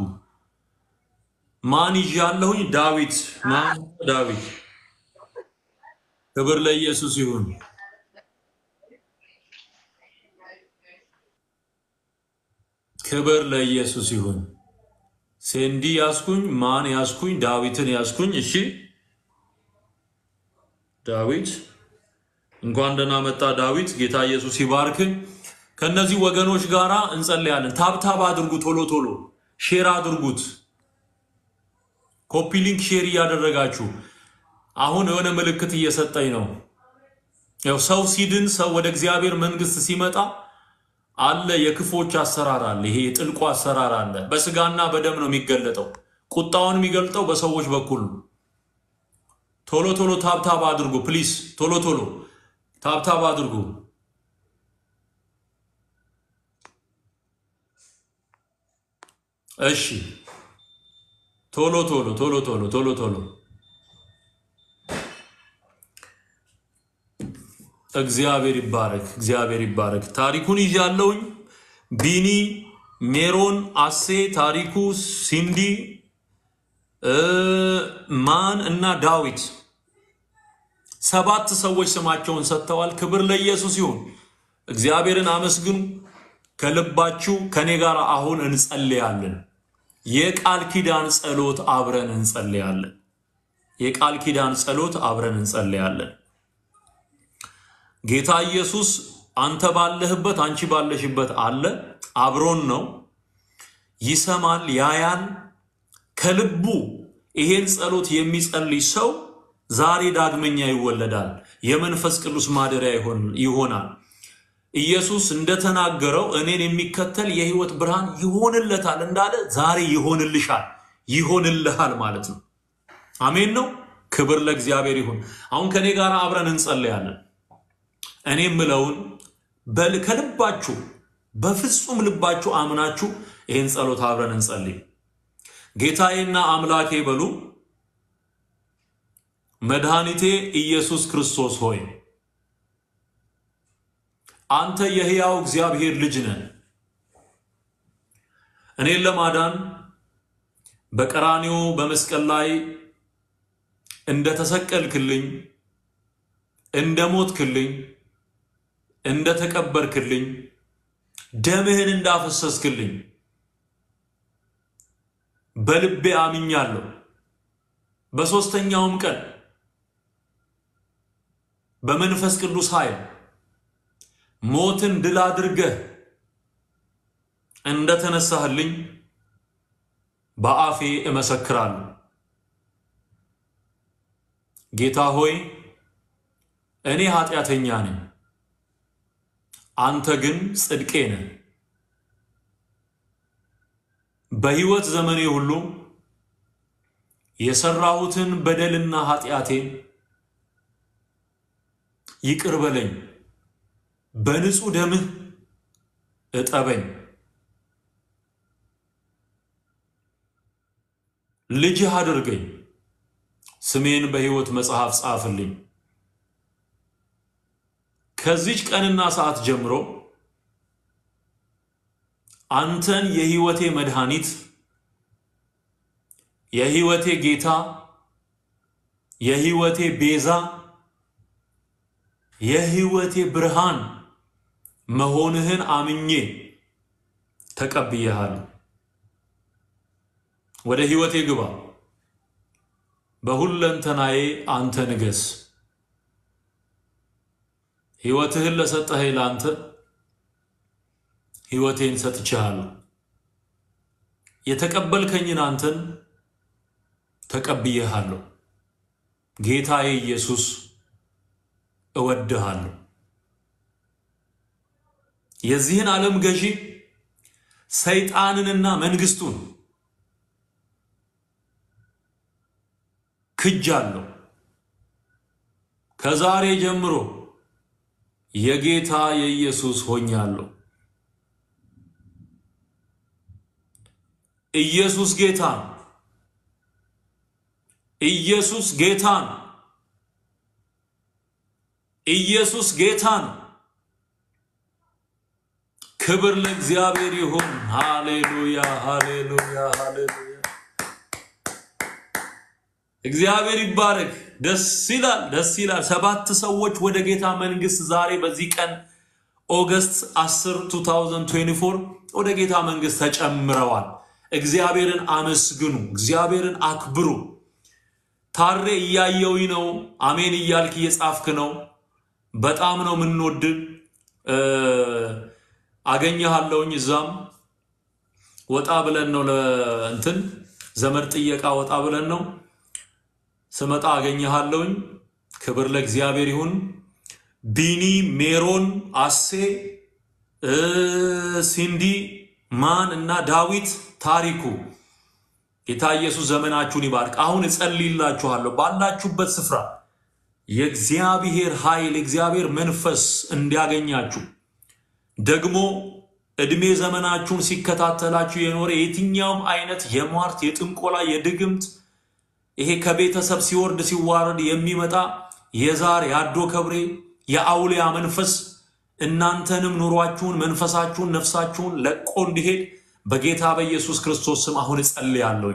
ማን ይያለሁኝ ዳዊት ማን ዳዊት ክብር ለኢየሱስ ይሁን ክብር ለኢየሱስ ይሁን ሴንዲ ያስኩኝ ማን ያስኩኝ ዳዊትን ያስኩኝ እሺ ዳዊት እንኳን ደህና መጣ ዳዊት ጌታ ኢየሱስ ይባርክ ከነዚህ ወገኖች ጋራ እንጸልያለን ታብታብ አድርጉ ቶሎ ቶሎ ሼር አድርጉት ኮፒ ሊንክ ሼር ያደረጋችሁ አሁን የሆነ ምልክት እየሰጠኝ ነው ያው ሰው ሲድን ሰው ወደ እግዚአብሔር መንግስት ሲመጣ አለ የክፎች አሰራር አለ ይሄ ጥልቁ አሰራር አለ በስጋና በደም ነው የሚገለጠው ቁጣውን የሚገልጠው በሰዎች በኩል ቶሎ ቶሎ ታብታብ አድርጉ ፕሊዝ ቶሎ ቶሎ ታብታብ አድርጉ እሺ ቶሎ ቶሎ ቶሎ ቶሎ ቶሎ ቶሎ እግዚአብሔር ይባረክ እግዚአብሔር ይባረክ ታሪኩን ይያለውኝ ቢኒ ሜሮን አሴ ታሪኩ ሲንዲ ማን እና ዳዊት ሰባት ሰዎች ስማቸውን ሰጥተዋል ክብር ለኢየሱስ ይሁን እግዚአብሔርን አመስግኑ ከልባችሁ ከኔ ጋር አሁን እንጸልያለን የቃል ኪዳን ጸሎት አብረን እንጸልያለን የቃል ኪዳን ጸሎት አብረን እንጸልያለን ጌታ ኢየሱስ አንተ ባለህበት አንቺ ባለሽበት አለ አብሮን ነው ይሰማል ያያል ከልቡ ይሄን ጸሎት የሚጸልይ ሰው ዛሬ ዳግመኛ ይወለዳል የመንፈስ ቅዱስ ማደሪያ ይሆናል ኢየሱስ እንደተናገረው እኔን የሚከተል የሕይወት ብርሃን ይሆንለታል እንዳለ ዛሬ ይሆንልሻል ይሆንልሃል ማለት ነው አሜን ነው ክብር ለእግዚአብሔር ይሁን አሁን ከኔ ጋር አብረን እንጸልያለን እኔ ምለውን በልከልባችሁ በፍጹም ልባችሁ አምናችሁ ይሄን ጸሎት አብረን እንጸልይ ጌታዬና አምላኬ በሉ መድኃኒቴ ኢየሱስ ክርስቶስ ሆይ አንተ የሕያው እግዚአብሔር ልጅ ነህ እኔን ለማዳን በቀራንዮ በመስቀል ላይ እንደ ተሰቀልክልኝ እንደ ሞትክልኝ እንደ ተቀበርክልኝ ደምህን እንዳፈሰስክልኝ በልቤ አምኛለሁ በሶስተኛውም ቀን በመንፈስ ቅዱስ ኃይል ሞትን ድል አድርገህ እንደተነሳህልኝ በአፌ እመሰክራለሁ ጌታ ሆይ እኔ ኃጢአተኛ ነኝ አንተ ግን ጽድቄ ነህ በሕይወት ዘመኔ ሁሉ የሰራሁትን በደልና ኃጢአቴን ይቅር በለኝ በንጹህ ደምህ እጠበኝ ልጅህ አድርገኝ ስሜን በሕይወት መጽሐፍ ጻፍልኝ ከዚህ ቀንና ሰዓት ጀምሮ አንተን የሕይወቴ መድኃኒት የሕይወቴ ጌታ የሕይወቴ ቤዛ የሕይወቴ ብርሃን መሆንህን አምኜ ተቀብየሃለሁ ወደ ሕይወቴ ግባ በሁለንተናዬ አንተ ንገስ ሕይወትህን ለሰጠኸኝ ላንተ ሕይወቴን ሰጥቻለሁ የተቀበልከኝን አንተን ተቀብየሃለሁ ጌታዬ ኢየሱስ እወድሃለሁ የዚህን ዓለም ገዢ ሰይጣንንና መንግስቱን ክጃለሁ ከዛሬ ጀምሮ የጌታ የኢየሱስ ሆኛለሁ ኢየሱስ ጌታ ኢየሱስ ጌታ ኢየሱስ ጌታ ክብር ለእግዚአብሔር ይሁን ሃሌሉያ ሃሌሉያ ሃሌሉያ እግዚአብሔር ይባረክ ደስ ይላል ደስ ይላል ሰባት ሰዎች ወደ ጌታ መንግስት ዛሬ በዚህ ቀን ኦገስት አስር twenty twenty-four ወደ ጌታ መንግስት ተጨምረዋል እግዚአብሔርን አመስግኑ እግዚአብሔርን አክብሩ ታሬ ያያየውኝ ነው አሜን ይያልክ እየጻፍክ ነው በጣም ነው ምንወድ አገኘሃለውኝ እዛም ወጣ ብለን ነው ለእንትን ዘመድ ጥየቃ ወጣ ብለን ነው ስመጣ አገኘሃለውኝ ክብር ለእግዚአብሔር ይሁን ቢኒ ሜሮን አሴ ሲንዲ ማን እና ዳዊት ታሪኩ ጌታ ኢየሱስ ዘመናችሁን ይባርክ አሁን እጸልይላችኋለሁ ባላችሁበት ስፍራ የእግዚአብሔር ኃይል እግዚአብሔር መንፈስ እንዲያገኛችሁ ደግሞ እድሜ ዘመናችሁን ሲከታተላችሁ የኖረ የትኛውም አይነት የሟርት የጥንቆላ የድግምት ይሄ ከቤተሰብ ሲወርድ ሲዋረድ የሚመጣ የዛር ያዶ ከብሬ የአውሊያ መንፈስ እናንተንም ኑሯችሁን መንፈሳችሁን ነፍሳችሁን ለቆ እንዲሄድ በጌታ በኢየሱስ ክርስቶስ ስም አሁን እጸልያለሁ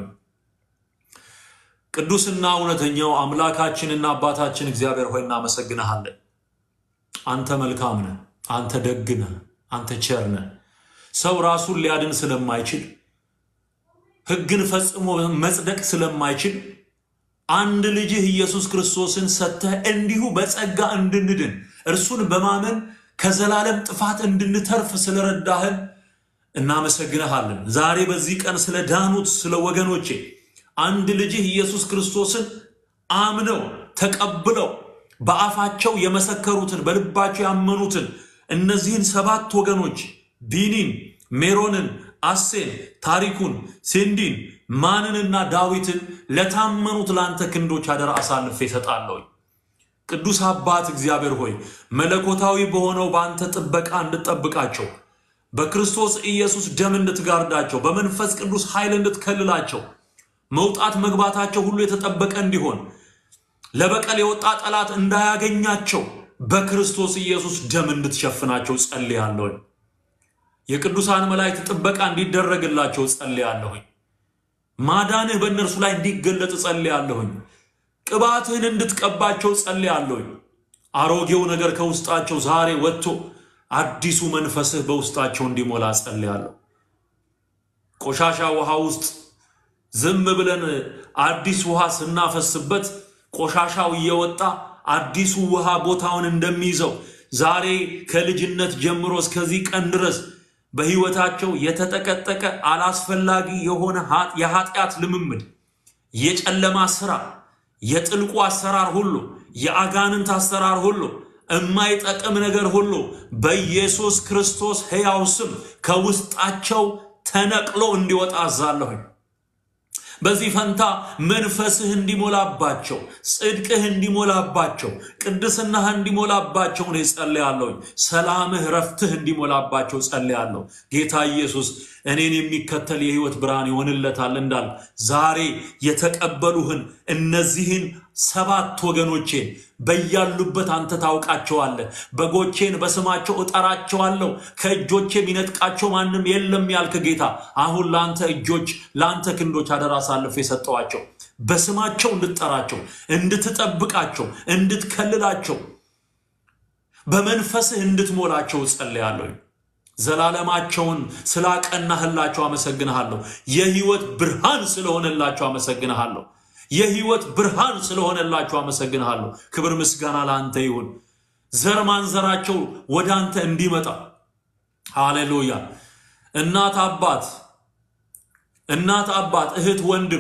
ቅዱስና እውነተኛው አምላካችንና አባታችን እግዚአብሔር ሆይ እናመሰግናለን አንተ መልካም ነህ አንተ ደግ ነህ አንተ ቸር ነህ ሰው ራሱን ሊያድን ስለማይችል ሕግን ፈጽሞ መጽደቅ ስለማይችል አንድ ልጅህ ኢየሱስ ክርስቶስን ሰጥተህ እንዲሁ በጸጋ እንድንድን እርሱን በማመን ከዘላለም ጥፋት እንድንተርፍ ስለረዳህን እናመሰግናለን ዛሬ በዚህ ቀን ስለ ዳኑት ስለ ወገኖቼ አንድ ልጅህ ኢየሱስ ክርስቶስን አምነው ተቀብለው በአፋቸው የመሰከሩትን በልባቸው ያመኑትን እነዚህን ሰባት ወገኖች ቢኒን ሜሮንን አሴን ታሪኩን ሲንዲን ማንንና ዳዊትን ለታመኑት ላንተ ክንዶች አደራ አሳልፌ እሰጣለሁ ቅዱስ አባት እግዚአብሔር ሆይ መለኮታዊ በሆነው ባንተ ጥበቃ እንድትጠብቃቸው በክርስቶስ ኢየሱስ ደም እንድትጋርዳቸው በመንፈስ ቅዱስ ኃይል እንድትከልላቸው መውጣት መግባታቸው ሁሉ የተጠበቀ እንዲሆን ለበቀል የወጣ ጠላት እንዳያገኛቸው በክርስቶስ ኢየሱስ ደም እንድትሸፍናቸው ጸልያለሁ የቅዱሳን መላእክት ጥበቃ እንዲደረግላቸው ጸልያለሁ ማዳንህ በእነርሱ ላይ እንዲገለጥ ጸልያለሁ ቅባትህን እንድትቀባቸው ጸልያለሁ አሮጌው ነገር ከውስጣቸው ዛሬ ወጥቶ አዲሱ መንፈስህ በውስጣቸው እንዲሞላ ጸልያለሁ ቆሻሻ ውሃ ውስጥ ዝም ብለን አዲስ ውሃ ስናፈስበት ቆሻሻው እየወጣ አዲሱ ውሃ ቦታውን እንደሚይዘው ዛሬ ከልጅነት ጀምሮ እስከዚህ ቀን ድረስ በህይወታቸው የተጠቀጠቀ አላስፈላጊ የሆነ የኃጢአት ልምምድ የጨለማ ስራ የጥልቁ አሰራር ሁሉ የአጋንንት አሰራር ሁሉ የማይጠቅም ነገር ሁሉ በኢየሱስ ክርስቶስ ሕያው ስም ከውስጣቸው ተነቅሎ እንዲወጣ አዛለሁ። በዚህ ፈንታ መንፈስህ እንዲሞላባቸው ጽድቅህ እንዲሞላባቸው ቅድስናህ እንዲሞላባቸው ነው ጸልያለሁ። ሰላምህ ረፍትህ እንዲሞላባቸው ጸልያለሁ። ጌታ ኢየሱስ እኔን የሚከተል የሕይወት ብርሃን ይሆንለታል እንዳል ዛሬ የተቀበሉህን እነዚህን ሰባት ወገኖቼን በያሉበት አንተ ታውቃቸዋለህ። በጎቼን በስማቸው እጠራቸዋለሁ ከእጆቼ የሚነጥቃቸው ማንም የለም ያልክ ጌታ አሁን ላንተ እጆች ላንተ ክንዶች አደራ አሳልፌ ሰጠዋቸው። በስማቸው እንድትጠራቸው እንድትጠብቃቸው እንድትከልላቸው በመንፈስህ እንድትሞላቸው ጸልያለሁ። ዘላለማቸውን ስላቀናህላቸው አመሰግንሃለሁ። የሕይወት ብርሃን ስለሆነላቸው አመሰግንሃለሁ። የሕይወት ብርሃን ስለሆነላቸው አመሰግንሃለሁ። ክብር ምስጋና ላንተ ይሁን። ዘር ማንዘራቸው ወደ አንተ እንዲመጣ ሃሌሉያ። እናት አባት እናት አባት እህት ወንድም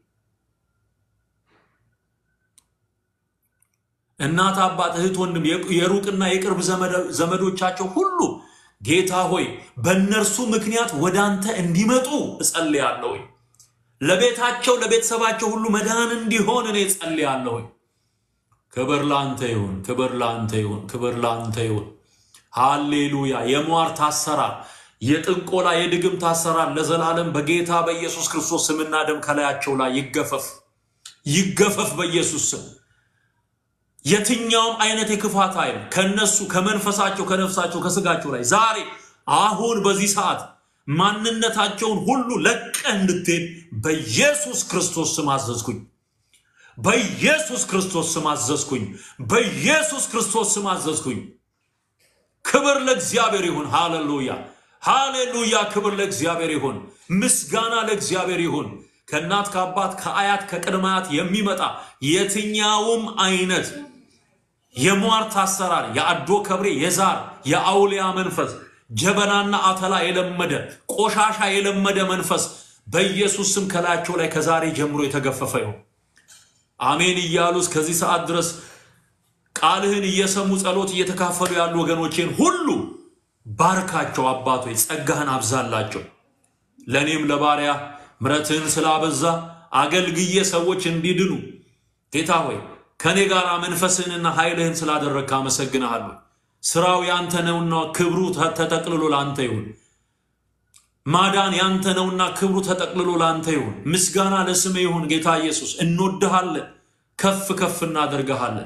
እናት አባት እህት ወንድም የሩቅና የቅርብ ዘመዶቻቸው ሁሉ ጌታ ሆይ በእነርሱ ምክንያት ወደ አንተ እንዲመጡ እጸልያለሁ። ለቤታቸው ለቤተሰባቸው ሁሉ መዳን እንዲሆን እኔ ጸልያለሁ። ክብር ላንተ ይሁን ክብር ላንተ ይሁን ክብር ላንተ ይሁን። ሃሌሉያ። የሟርት አሰራር የጥንቆላ የድግምት አሰራር ለዘላለም በጌታ በኢየሱስ ክርስቶስ ስምና ደም ከላያቸው ላይ ይገፈፍ ይገፈፍ በኢየሱስ ስም። የትኛውም አይነት የክፋት ኃይል ከነሱ ከመንፈሳቸው ከነፍሳቸው ከስጋቸው ላይ ዛሬ አሁን በዚህ ሰዓት ማንነታቸውን ሁሉ ለቀህ እንድትሄድ በኢየሱስ ክርስቶስ ስም አዘዝኩኝ። በኢየሱስ ክርስቶስ ስም አዘዝኩኝ። በኢየሱስ ክርስቶስ ስም አዘዝኩኝ። ክብር ለእግዚአብሔር ይሁን። ሃሌሉያ ሃሌሉያ። ክብር ለእግዚአብሔር ይሁን። ምስጋና ለእግዚአብሔር ይሁን። ከእናት ከአባት ከአያት ከቅድማያት የሚመጣ የትኛውም አይነት የሟርት አሰራር የአዶ ከብሬ የዛር የአውሊያ መንፈስ ጀበናና አተላ የለመደ ቆሻሻ የለመደ መንፈስ በኢየሱስ ስም ከላያቸው ላይ ከዛሬ ጀምሮ የተገፈፈ ይሁን። አሜን እያሉ እስከዚህ ሰዓት ድረስ ቃልህን እየሰሙ ጸሎት እየተካፈሉ ያሉ ወገኖቼን ሁሉ ባርካቸው። አባቶ ጸጋህን አብዛላቸው። ለኔም ለባሪያ ምሕረትህን ስላበዛ አገልግዬ ሰዎች እንዲድኑ ጌታ ሆይ ከኔ ጋር መንፈስህንና ኃይልህን ስላደረግክ አመሰግንሃለሁ። ስራው ያንተ ነውና ክብሩ ተጠቅልሎ ላንተ ይሁን። ማዳን ያንተ ነውና ክብሩ ተጠቅልሎ ላንተ ይሁን። ምስጋና ለስም ይሁን። ጌታ ኢየሱስ እንወድሃለን ከፍ ከፍ እናደርግሃለን።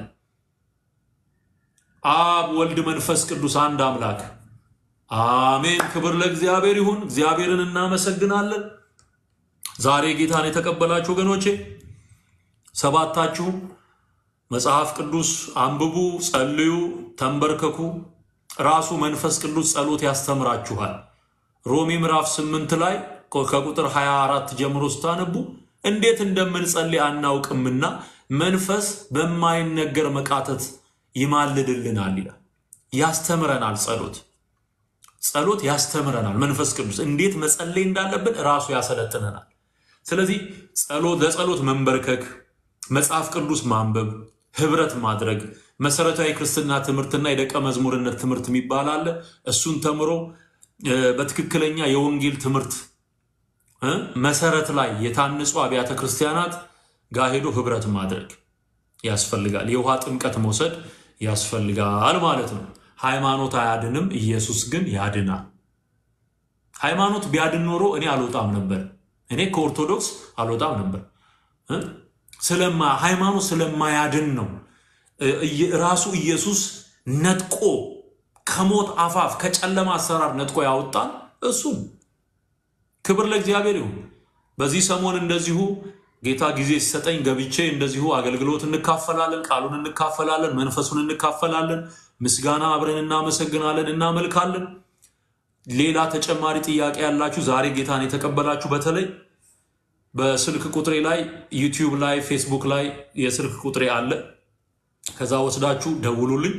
አብ ወልድ መንፈስ ቅዱስ አንድ አምላክ አሜን። ክብር ለእግዚአብሔር ይሁን። እግዚአብሔርን እናመሰግናለን። ዛሬ ጌታን የተቀበላችሁ ወገኖቼ ሰባታችሁ መጽሐፍ ቅዱስ አንብቡ፣ ጸልዩ፣ ተንበርከኩ። ራሱ መንፈስ ቅዱስ ጸሎት ያስተምራችኋል። ሮሜ ምዕራፍ ስምንት ላይ ከቁጥር ሃያ አራት ጀምሮ ስታነቡ እንዴት እንደምንጸልይ አናውቅምና መንፈስ በማይነገር መቃተት ይማልድልናል ይላል። ያስተምረናል። ጸሎት ጸሎት ያስተምረናል። መንፈስ ቅዱስ እንዴት መጸለይ እንዳለብን ራሱ ያሰለጥነናል። ስለዚህ ጸሎት ለጸሎት መንበርከክ፣ መጽሐፍ ቅዱስ ማንበብ፣ ህብረት ማድረግ፣ መሰረታዊ ክርስትና ትምህርትና የደቀ መዝሙርነት ትምህርት የሚባል አለ። እሱን ተምሮ በትክክለኛ የወንጌል ትምህርት መሰረት ላይ የታነጹ አብያተ ክርስቲያናት ጋር ሄዶ ህብረት ማድረግ ያስፈልጋል። የውሃ ጥምቀት መውሰድ ያስፈልጋል ማለት ነው። ሃይማኖት አያድንም፣ ኢየሱስ ግን ያድናል። ሃይማኖት ቢያድን ኖሮ እኔ አልወጣም ነበር። እኔ ከኦርቶዶክስ አልወጣም ነበር። ስለማ ሃይማኖት ስለማያድን ነው ራሱ ኢየሱስ ነጥቆ ከሞት አፋፍ ከጨለማ አሰራር ነጥቆ ያወጣን እሱ። ክብር ለእግዚአብሔር ይሁን። በዚህ ሰሞን እንደዚሁ ጌታ ጊዜ ሲሰጠኝ ገብቼ እንደዚሁ አገልግሎት እንካፈላለን፣ ቃሉን እንካፈላለን፣ መንፈሱን እንካፈላለን፣ ምስጋና አብረን እናመሰግናለን፣ እናመልካለን። ሌላ ተጨማሪ ጥያቄ ያላችሁ ዛሬ ጌታን የተቀበላችሁ በተለይ በስልክ ቁጥሬ ላይ ዩቲዩብ ላይ ፌስቡክ ላይ የስልክ ቁጥሬ አለ ከዛ ወስዳችሁ ደውሉልኝ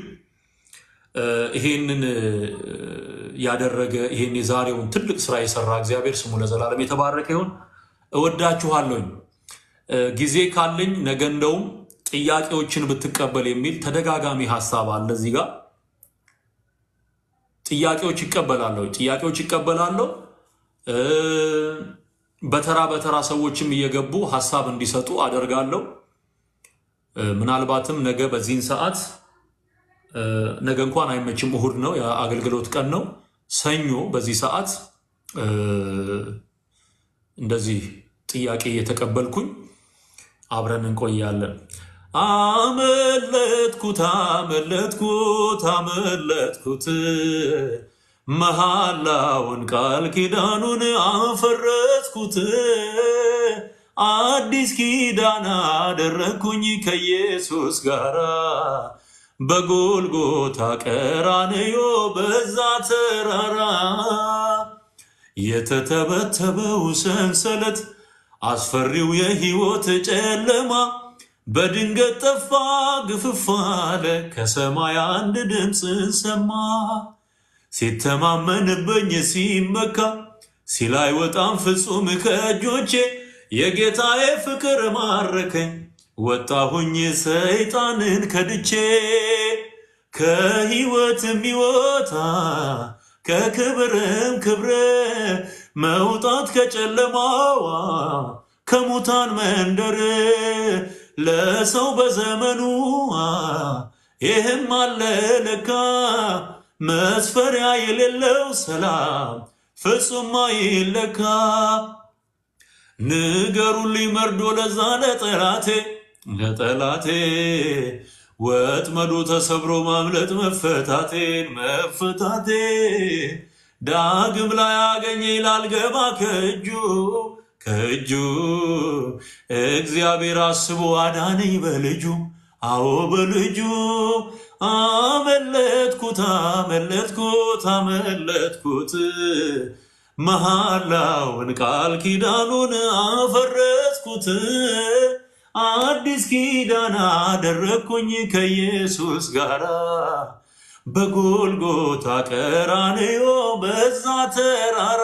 ይሄንን ያደረገ ይሄን የዛሬውን ትልቅ ስራ የሰራ እግዚአብሔር ስሙ ለዘላለም የተባረከ ይሁን እወዳችኋለሁ ጊዜ ካለኝ ነገ እንደውም ጥያቄዎችን ብትቀበል የሚል ተደጋጋሚ ሐሳብ አለ እዚህ ጋር ጥያቄዎች ይቀበላሉ ጥያቄዎች ይቀበላሉ በተራ በተራ ሰዎችም እየገቡ ሐሳብ እንዲሰጡ አደርጋለሁ ምናልባትም ነገ በዚህን ሰዓት ነገ እንኳን አይመችም እሁድ ነው የአገልግሎት ቀን ነው ሰኞ በዚህ ሰዓት እንደዚህ ጥያቄ እየተቀበልኩኝ አብረን እንቆያለን አመለጥኩት አመለጥኩት አመለጥኩት መሐላውን ቃል ኪዳኑን አፈረስኩት አዲስ ኪዳን አደረኩኝ ከኢየሱስ ጋራ በጎልጎታ ቀራንዮ በዛ ተራራ የተተበተበው ሰንሰለት አስፈሪው የሕይወት ጨለማ በድንገት ጠፋ ግፍፍ አለ ከሰማይ አንድ ድምጽ ሰማ ሲተማመንብኝ ሲመካ ሲላይ ወጣም ፍጹም ከእጆቼ የጌታዬ ፍቅር ማረከኝ ወጣሁኝ ሰይጣንን ከድቼ ከሕይወት የሚወጣ ከክብርም ክብር መውጣት ከጨለማዋ ከሙታን መንደር ለሰው በዘመኑ ይህም አለ ለካ መስፈሪያ የሌለው ሰላም ፍጹም አይለካ ንገሩልኝ መርዶ ለዛ ለጠላቴ ለጠላቴ ወጥመዱ ተሰብሮ ማምለጥ መፈታቴን መፈታቴ ዳግም ላይ አገኘ ላልገባ ከእጁ ከእጁ እግዚአብሔር አስቦ አዳነኝ በልጁ አዎ በልጁ አመለጥኩት አመለጥኩት አመለጥኩት መሐላውን ቃል ኪዳኑን አፈረስኩት አዲስ ኪዳን አደረኩኝ ከኢየሱስ ጋራ በጎልጎታ ቀራንዮ በዛ ተራራ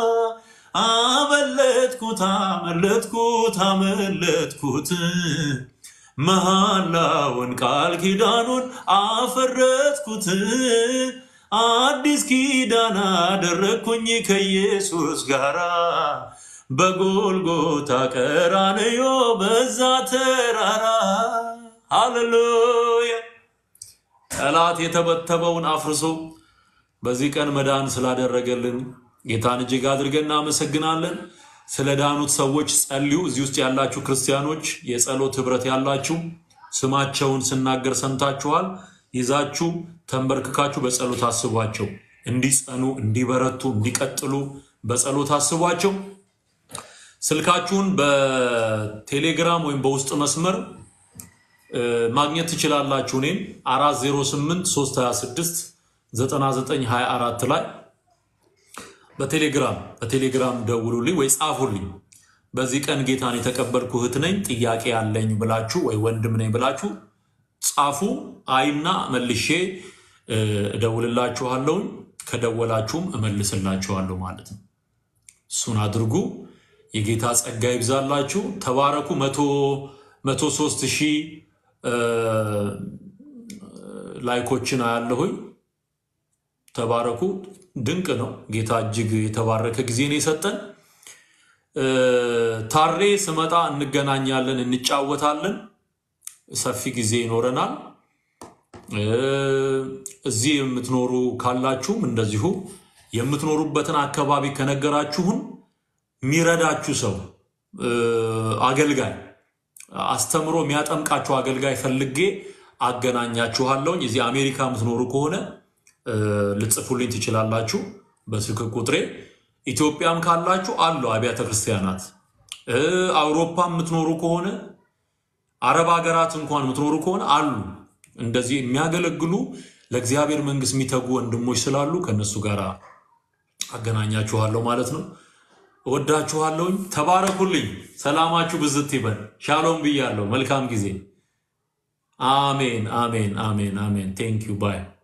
አመለጥኩት አመለጥኩት አመለጥኩት መሐላውን ቃል ኪዳኑን አፈረስኩት አዲስ ኪዳን አደረኩኝ ከኢየሱስ ጋራ በጎልጎታ ቀራንዮ በዛ ተራራ ሃሌሉያ ጠላት የተበተበውን አፍርሶ በዚህ ቀን መዳን ስላደረገልን ጌታን እጅግ አድርገን እናመሰግናለን ስለዳኑት ሰዎች ጸልዩ እዚህ ውስጥ ያላችሁ ክርስቲያኖች የጸሎት ህብረት ያላችሁ ስማቸውን ስናገር ሰምታችኋል ይዛችሁ ተንበርክካችሁ በጸሎት አስቧቸው እንዲጸኑ እንዲበረቱ እንዲቀጥሉ በጸሎት አስቧቸው ስልካችሁን በቴሌግራም ወይም በውስጥ መስመር ማግኘት ትችላላችሁ እኔን አራት ዜሮ ስምንት ሶስት ሃያ ስድስት ዘጠና ዘጠኝ ሃያ አራት ላይ በቴሌግራም በቴሌግራም ደውሉልኝ ወይ ጻፉልኝ በዚህ ቀን ጌታን የተቀበልኩ እህት ነኝ ጥያቄ ያለኝ ብላችሁ ወይ ወንድም ነኝ ብላችሁ ጻፉ አይና መልሼ እደውልላችኋለሁ ከደወላችሁም እመልስላችኋለሁ ማለት ነው እሱን አድርጉ የጌታ ጸጋ ይብዛላችሁ ተባረኩ መቶ ሶስት ሺህ ላይኮችን አያለሁኝ ተባረኩ ድንቅ ነው ጌታ እጅግ የተባረከ ጊዜ ነው የሰጠን ታሬ ስመጣ እንገናኛለን እንጫወታለን ሰፊ ጊዜ ይኖረናል እዚህ የምትኖሩ ካላችሁም እንደዚሁ የምትኖሩበትን አካባቢ ከነገራችሁን ሚረዳችሁ ሰው አገልጋይ አስተምሮ የሚያጠምቃችሁ አገልጋይ ፈልጌ አገናኛችኋለሁ እዚህ አሜሪካ የምትኖሩ ከሆነ ልጽፉልኝ ትችላላችሁ በስልክ ቁጥሬ ኢትዮጵያም ካላችሁ አሉ አብያተ ክርስቲያናት አውሮፓ የምትኖሩ ከሆነ አረብ ሀገራት እንኳን የምትኖሩ ከሆነ አሉ እንደዚህ የሚያገለግሉ ለእግዚአብሔር መንግስት የሚተጉ ወንድሞች ስላሉ ከነሱ ጋር አገናኛችኋለሁ ማለት ነው ወዳችኋለሁ ተባረኩልኝ ሰላማችሁ ብዝት ይበል ሻሎም ብያለሁ መልካም ጊዜ አሜን አሜን አሜን አሜን ቴንክ ዩ ባይ